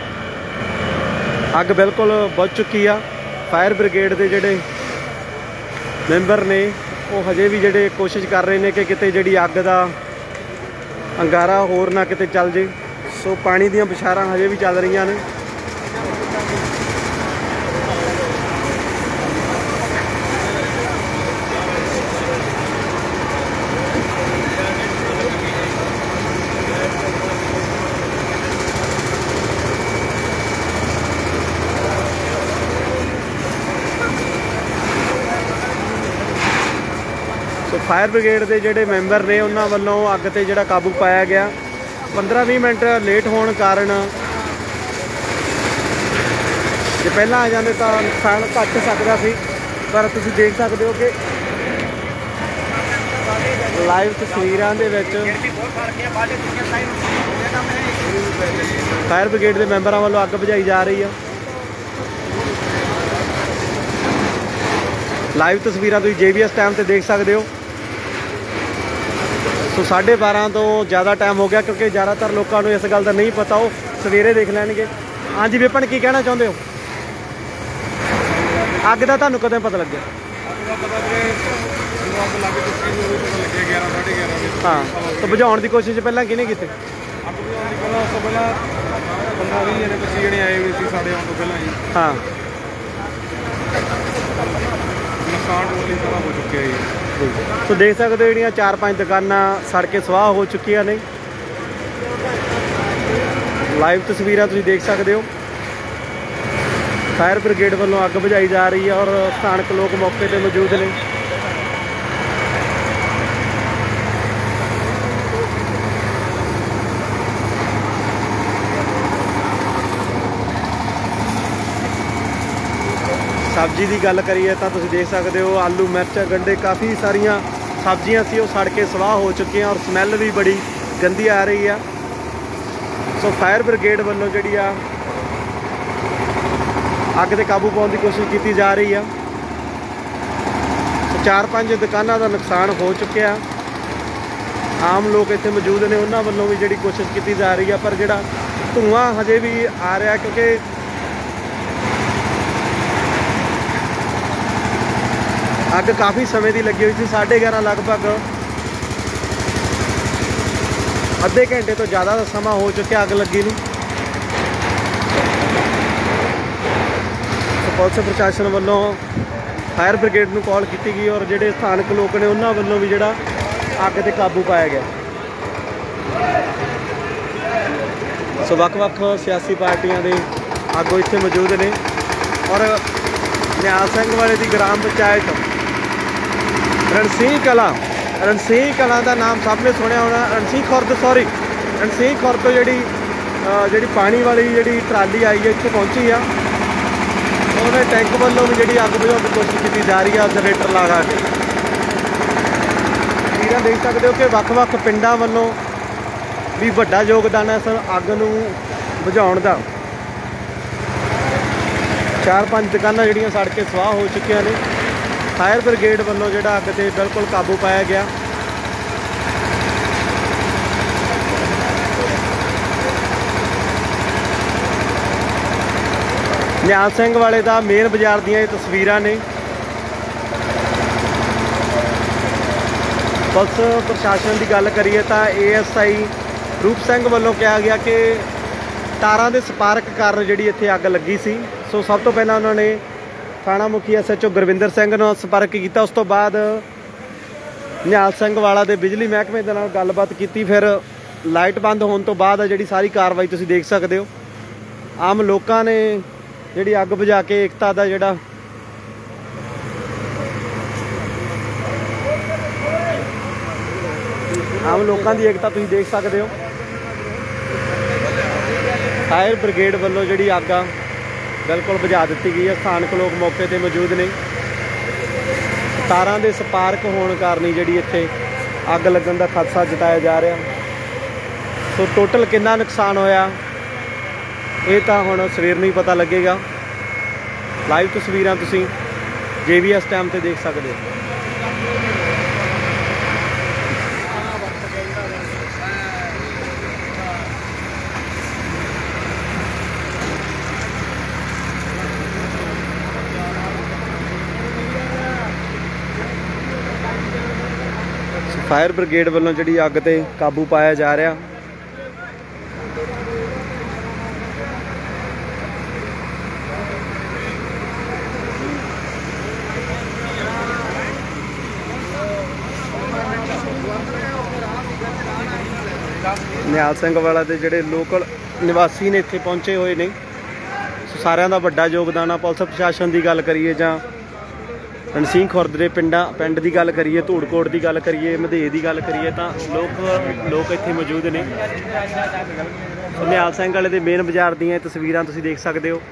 ਅੱਗ ਬਿਲਕੁਲ ਬੁਝ ਚੁੱਕੀ ਆ। ਫਾਇਰ ਬ੍ਰਿਗੇਡ ਦੇ ਜਿਹੜੇ ਮੈਂਬਰ ਨੇ ਉਹ ਹਜੇ ਵੀ ਜਿਹੜੇ ਕੋਸ਼ਿਸ਼ ਕਰ ਰਹੇ ਨੇ ਕਿ ਕਿਤੇ ਜਿਹੜੀ ਅੱਗ ਦਾ ਅੰਗਾਰਾ ਹੋਰ ਨਾ ਕਿਤੇ ਚੱਲ ਜੇ। ਸੋ ਪਾਣੀ ਦੀਆਂ ਬਸ਼ਾਰਾਂ ਹਜੇ ਵੀ ਚੱਲ ਰਹੀਆਂ ਨੇ। ਸੋ ਫਾਇਰ ਬ੍ਰਿਗੇਡ ਦੇ ਜਿਹੜੇ ਮੈਂਬਰ ਨੇ ਉਹਨਾਂ ਵੱਲੋਂ ਅੱਗ ਤੇ ਜਿਹੜਾ ਕਾਬੂ ਪਾਇਆ ਗਿਆ। ਪੰਦਰਾਂ ਵੀਹ ਮਿੰਟ ਲੇਟ ਹੋਣ ਕਾਰਨ ਜੇ ਪਹਿਲਾਂ ਆ ਜਾਂਦੇ ਤਾਂ ਨੁਕਸਾਨ ਘੱਟ ਸਕਦਾ ਸੀ, ਪਰ ਤੁਸੀਂ ਦੇਖ ਸਕਦੇ ਹੋ ਕਿ ਲਾਈਵ ਤਸਵੀਰਾਂ ਦੇ ਵਿੱਚ ਫਾਇਰ ਬ੍ਰਿਗੇਡ ਦੇ ਮੈਂਬਰਾਂ ਵੱਲੋਂ ਅੱਗ ਬੁਝਾਈ ਜਾ ਰਹੀ ਆ। ਲਾਈਵ ਤਸਵੀਰਾਂ ਤੁਸੀਂ ਜੇ ਬੀ ਐਸ ਟਾਈਮ ਤੇ ਦੇਖ ਸਕਦੇ ਹੋ। ਸੋ ਸਾਢੇ ਬਾਰਾਂ ਤੋਂ ਜ਼ਿਆਦਾ ਟਾਈਮ ਹੋ ਗਿਆ, ਕਿਉਂਕਿ ਜ਼ਿਆਦਾਤਰ ਲੋਕਾਂ ਨੂੰ ਇਸ ਗੱਲ ਦਾ ਨਹੀਂ ਪਤਾ, ਉਹ ਸਵੇਰੇ ਦੇਖ ਲੈਣਗੇ। ਹਾਂਜੀ ਵਿਪਨ, ਕੀ ਕਹਿਣਾ ਚਾਹੁੰਦੇ ਹੋ? ਅੱਗ ਦਾ ਤੁਹਾਨੂੰ ਕਦੋਂ ਪਤਾ ਲੱਗਿਆ? ਹਾਂ, ਤਾਂ ਬੁਝਾਉਣ ਦੀ ਕੋਸ਼ਿਸ਼ ਪਹਿਲਾਂ ਕਿਹਨੇ ਕੀਤੀ? ਅੱਗ ਬੁਝਾਉਣ ਦੀ ਪਹਿਲਾਂ ਉਸ ਤੋਂ ਪਹਿਲਾਂ ਪੰਦਰਾਂ ਵੀਹ ਜਣੇ ਪੱਚੀ ਜਣੇ ਆਏ ਹੋਏ ਸੀ ਸਾਡੇ ਆਉਣ ਤੋਂ ਪਹਿਲਾਂ ਜੀ। ਹਾਂ, ਨੁਕਸਾਨ ਟੋਟਲੀ ਸਾਰਾ ਹੋ ਚੁੱਕਿਆ ਜੀ। ਸੋ ਦੇਖ ਸਕਦੇ ਹੋ ਜਿਹੜੀਆਂ ਚਾਰ ਪੰਜ ਦੁਕਾਨਾਂ ਸੜ ਕੇ ਸਵਾਹ ਹੋ ਚੁੱਕੀਆਂ ਨੇ। ਲਾਈਵ ਤਸਵੀਰਾਂ ਤੁਸੀਂ ਦੇਖ ਸਕਦੇ ਹੋ। ਫਾਇਰ ਬ੍ਰਿਗੇਡ ਵੱਲੋਂ ਅੱਗ ਬੁਝਾਈ ਜਾ ਰਹੀ ਹੈ ਔਰ ਸਥਾਨਕ ਲੋਕ ਮੌਕੇ ਤੇ ਮੌਜੂਦ ਨੇ। ਸਬਜ਼ੀ ਦੀ ਗੱਲ ਕਰੀਏ ਤਾਂ ਤੁਸੀਂ ਦੇਖ ਸਕਦੇ ਹੋ ਆਲੂ, ਮਿਰਚ, ਗੰਢੇ, ਕਾਫੀ ਸਾਰੀਆਂ ਸਬਜ਼ੀਆਂ ਸੀ ਉਹ ਸੜ ਕੇ ਸਵਾਹ ਹੋ ਚੁੱਕੀਆਂ ਔਰ ਸਮੈਲ ਵੀ ਬੜੀ ਗੰਦੀ ਆ ਰਹੀ ਆ। ਸੋ ਫਾਇਰ ਬ੍ਰਿਗੇਡ ਵੱਲੋਂ ਜਿਹੜੀ ਆ ਅੱਗ ਤੇ ਕਾਬੂ ਪਾਉਣ ਦੀ ਕੋਸ਼ਿਸ਼ ਕੀਤੀ ਜਾ ਰਹੀ ਆ। ਚਾਰ ਪੰਜ ਦੁਕਾਨਾਂ ਦਾ ਨੁਕਸਾਨ ਹੋ ਚੁੱਕਿਆ। ਆਮ ਲੋਕ ਇੱਥੇ ਮੌਜੂਦ ਨੇ, ਉਹਨਾਂ ਵੱਲੋਂ ਵੀ ਜਿਹੜੀ ਕੋਸ਼ਿਸ਼ ਕੀਤੀ ਜਾ ਰਹੀ ਆ, ਪਰ ਜਿਹੜਾ ਧੂੰਆਂ ਹਜੇ ਵੀ ਆ ਰਿਹਾ, ਕਿਉਂਕਿ ਅੱਗ ਕਾਫੀ ਸਮੇਂ ਦੀ ਲੱਗੀ ਹੋਈ ਸੀ। ਸਾਢੇ ਗਿਆਰਾਂ ਲਗਭਗ ਅੱਧੇ ਘੰਟੇ ਤੋਂ ਜ਼ਿਆਦਾ ਦਾ ਸਮਾਂ ਹੋ ਚੁੱਕਿਆ ਅੱਗ ਲੱਗੀ ਨੂੰ। ਪੁਲਿਸ ਪ੍ਰਸ਼ਾਸਨ ਵੱਲੋਂ ਫਾਇਰ ਬ੍ਰਿਗੇਡ ਨੂੰ ਕਾਲ ਕੀਤੀ ਗਈ ਔਰ ਜਿਹੜੇ ਸਥਾਨਕ ਲੋਕ ਨੇ ਉਹਨਾਂ ਵੱਲੋਂ ਵੀ ਜਿਹੜਾ ਅੱਗ ਤੇ ਕਾਬੂ ਪਾਇਆ ਗਿਆ। ਸੋ ਵੱਖ-ਵੱਖ ਸਿਆਸੀ ਪਾਰਟੀਆਂ ਦੇ ਆਗੂ ਇੱਥੇ ਮੌਜੂਦ ਨੇ ਔਰ ਨਿਹਾਲ ਸਿੰਘ ਵਾਲੇ ਦੀ ਗ੍ਰਾਮ ਪੰਚਾਇਤ ਰਣਸੀਂਹ ਕਲਾਂ, ਰਣਸੀਂਹ ਕਲਾਂ ਦਾ ਨਾਮ ਸਭ ਨੇ ਸੁਣਿਆ ਹੋਣਾ। ਰਣਸੀਂਹ ਖੁਰਦ ਸੌਰੀ ਰਣਸੀਂਹ ਖੁਰਦ ਤੋਂ ਜਿਹੜੀ ਜਿਹੜੀ ਪਾਣੀ ਵਾਲੀ ਜਿਹੜੀ ਟਰਾਲੀ ਆਈ ਹੈ ਇੱਥੇ ਪਹੁੰਚੀ ਆ, ਉਹਦੇ ਟੈਂਕ ਵੱਲੋਂ ਵੀ ਜਿਹੜੀ ਅੱਗ ਬੁਝਾਉਣ ਦੀ ਕੋਸ਼ਿਸ਼ ਕੀਤੀ ਜਾ ਰਹੀ ਆ ਜਨਰੇਟਰ ਲਗਾ ਕੇ। ਤਸਵੀਰਾਂ ਦੇਖ ਸਕਦੇ ਹੋ ਕਿ ਵੱਖ-ਵੱਖ ਪਿੰਡਾਂ ਵੱਲੋਂ ਵੀ ਵੱਡਾ ਯੋਗਦਾਨ ਹੈ ਇਸ ਅੱਗ ਨੂੰ ਬੁਝਾਉਣ ਦਾ। ਚਾਰ ਪੰਜ ਦੁਕਾਨਾਂ ਜਿਹੜੀਆਂ ਸੜ ਕੇ ਸਵਾਹ ਹੋ ਚੁੱਕੀਆਂ ਨੇ। ਫਾਇਰ ਬ੍ਰਿਗੇਡ ਵੱਲੋਂ ਜਿਹੜਾ ਅੱਗ ਤੇ ਬਿਲਕੁਲ ਕਾਬੂ ਪਾਇਆ ਗਿਆ। ਨਿਹਾਲ ਸਿੰਘ ਵਾਲੇ ਦਾ ਮੇਨ ਬਾਜ਼ਾਰ ਦੀਆਂ ਇਹ ਤਸਵੀਰਾਂ ਨੇ। ਪੁਲਿਸ ਪ੍ਰਸ਼ਾਸਨ ਦੀ ਗੱਲ ਕਰੀਏ ਤਾਂ ਏ ਐਸ ਆਈ ਰੂਪ ਸਿੰਘ ਵੱਲੋਂ ਕਿਹਾ ਗਿਆ ਕਿ ਤਾਰਾਂ ਦੇ ਸਪਾਰਕ ਕਾਰਨ ਜਿਹੜੀ ਇੱਥੇ ਅੱਗ ਲੱਗੀ ਸੀ। ਸੋ ਸਭ ਤੋਂ ਪਹਿਲਾਂ ਉਹਨਾਂ ਨੇ ਥਾਣਾ ਮੁਖੀ S H O Gurvinder Singh ਨਾਲ ਸੰਪਰਕ ਕੀਤਾ। ਉਸ ਤੋਂ ਬਾਅਦ ਨਿਹਾਲ ਸਿੰਘ ਵਾਲਾ ਦੇ ਬਿਜਲੀ ਮਹਿਕਮੇ ਦੇ ਨਾਲ ਗੱਲਬਾਤ ਕੀਤੀ। ਫਿਰ ਲਾਈਟ ਬੰਦ ਹੋਣ ਤੋਂ ਬਾਅਦ ਜਿਹੜੀ ਸਾਰੀ ਕਾਰਵਾਈ ਤੁਸੀਂ ਦੇਖ ਸਕਦੇ ਹੋ। ਆਮ ਲੋਕਾਂ ਨੇ ਜਿਹੜੀ ਅੱਗ ਬੁਝਾ ਕੇ ਏਕਤਾ ਦਾ ਜਿਹੜਾ ਆਮ ਲੋਕਾਂ ਦੀ ਏਕਤਾ ਤੁਸੀਂ ਦੇਖ ਸਕਦੇ ਹੋ। ਫਾਇਰ ਬ੍ਰਿਗੇਡ ਵੱਲੋਂ ਜਿਹੜੀ ਅੱਗ ਆ ਬਿਲਕੁਲ ਬੁਝਾ ਦਿੱਤੀ ਗਈ ਹੈ। ਸਥਾਨਕ ਲੋਕ ਮੌਕੇ ਤੇ ਮੌਜੂਦ ਨੇ। ਤਾਰਾਂ ਦੇ ਸਪਾਰਕ ਹੋਣ ਕਾਰਨ ਜਿਹੜੀ ਇੱਥੇ ਅੱਗ ਲੱਗਣ ਦਾ ਖਦਸ਼ਾ ਜਤਾਇਆ ਜਾ ਰਿਹਾ। ਸੋ ਟੋਟਲ ਕਿੰਨਾ ਨੁਕਸਾਨ ਹੋਇਆ ਇਹ ਤਾਂ ਹੁਣ ਸਵੇਰ ਨੂੰ ਹੀ ਪਤਾ ਲੱਗੇਗਾ। ਲਾਈਵ ਤਸਵੀਰਾਂ ਤੁਸੀਂ ਜੇ ਬੀ ਐਸ ਟਾਈਮ ਤੇ ਦੇਖ ਸਕਦੇ ਹੋ। ਫਾਇਰ ਬ੍ਰਿਗੇਡ ਵੱਲੋਂ ਜਿਹੜੀ ਅੱਗ ਤੇ ਕਾਬੂ ਪਾਇਆ ਜਾ ਰਿਹਾ। ਨਿਹਾਲ ਸਿੰਘ ਵਾਲਾ ਦੇ ਜਿਹੜੇ ਲੋਕਲ ਨਿਵਾਸੀ ਨੇ ਇੱਥੇ ਪਹੁੰਚੇ ਹੋਏ ਨੇ। ਸੋ ਸਾਰਿਆਂ ਦਾ ਵੱਡਾ ਯੋਗਦਾਨ ਆ। ਪੁਲਿਸ ਪ੍ਰਸ਼ਾਸਨ ਦੀ ਗੱਲ ਕਰੀਏ ਜਾਂ ਰਣਸੀਂਹ ਖੁਰਦ ਦੇ ਪਿੰਡਾਂ ਪਿੰਡ ਦੀ ਗੱਲ ਕਰੀਏ, ਧੂੜਕੋਟ ਦੀ ਗੱਲ ਕਰੀਏ, ਮਧੇ ਦੀ ਗੱਲ ਕਰੀਏ ਤਾਂ ਲੋਕ ਲੋਕ ਇੱਥੇ ਮੌਜੂਦ ਨੇ। ਨਿਹਾਲ ਸਿੰਘ ਵਾਲੇ ਦੇ ਮੇਨ ਬਾਜ਼ਾਰ ਦੀਆਂ ਤਸਵੀਰਾਂ ਤੁਸੀਂ ਦੇਖ ਸਕਦੇ ਹੋ।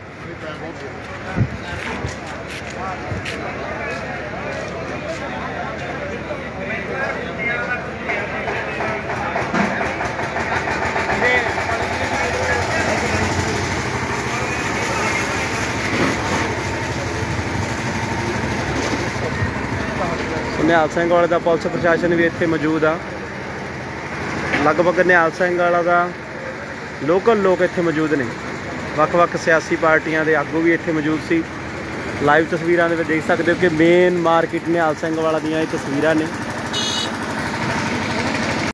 ਨਿਹਾਲ ਸਿੰਘ ਵਾਲੇ ਦਾ ਪੁਲਿਸ ਪ੍ਰਸ਼ਾਸਨ ਵੀ ਇੱਥੇ ਮੌਜੂਦ ਆ। ਲਗਭਗ ਨਿਹਾਲ ਸਿੰਘ ਵਾਲਾ ਦਾ ਲੋਕਲ ਲੋਕ ਇੱਥੇ ਮੌਜੂਦ ਨੇ। ਵੱਖ-ਵੱਖ ਸਿਆਸੀ ਪਾਰਟੀਆਂ ਦੇ ਆਗੂ ਵੀ ਇੱਥੇ ਮੌਜੂਦ ਸੀ। ਲਾਈਵ ਤਸਵੀਰਾਂ ਦੇ ਵਿੱਚ ਦੇਖ ਸਕਦੇ ਹੋ ਕਿ ਮੇਨ ਮਾਰਕੀਟ ਨਿਹਾਲ ਸਿੰਘ ਵਾਲਾ ਦੀਆਂ ਇਹ ਤਸਵੀਰਾਂ ਨੇ।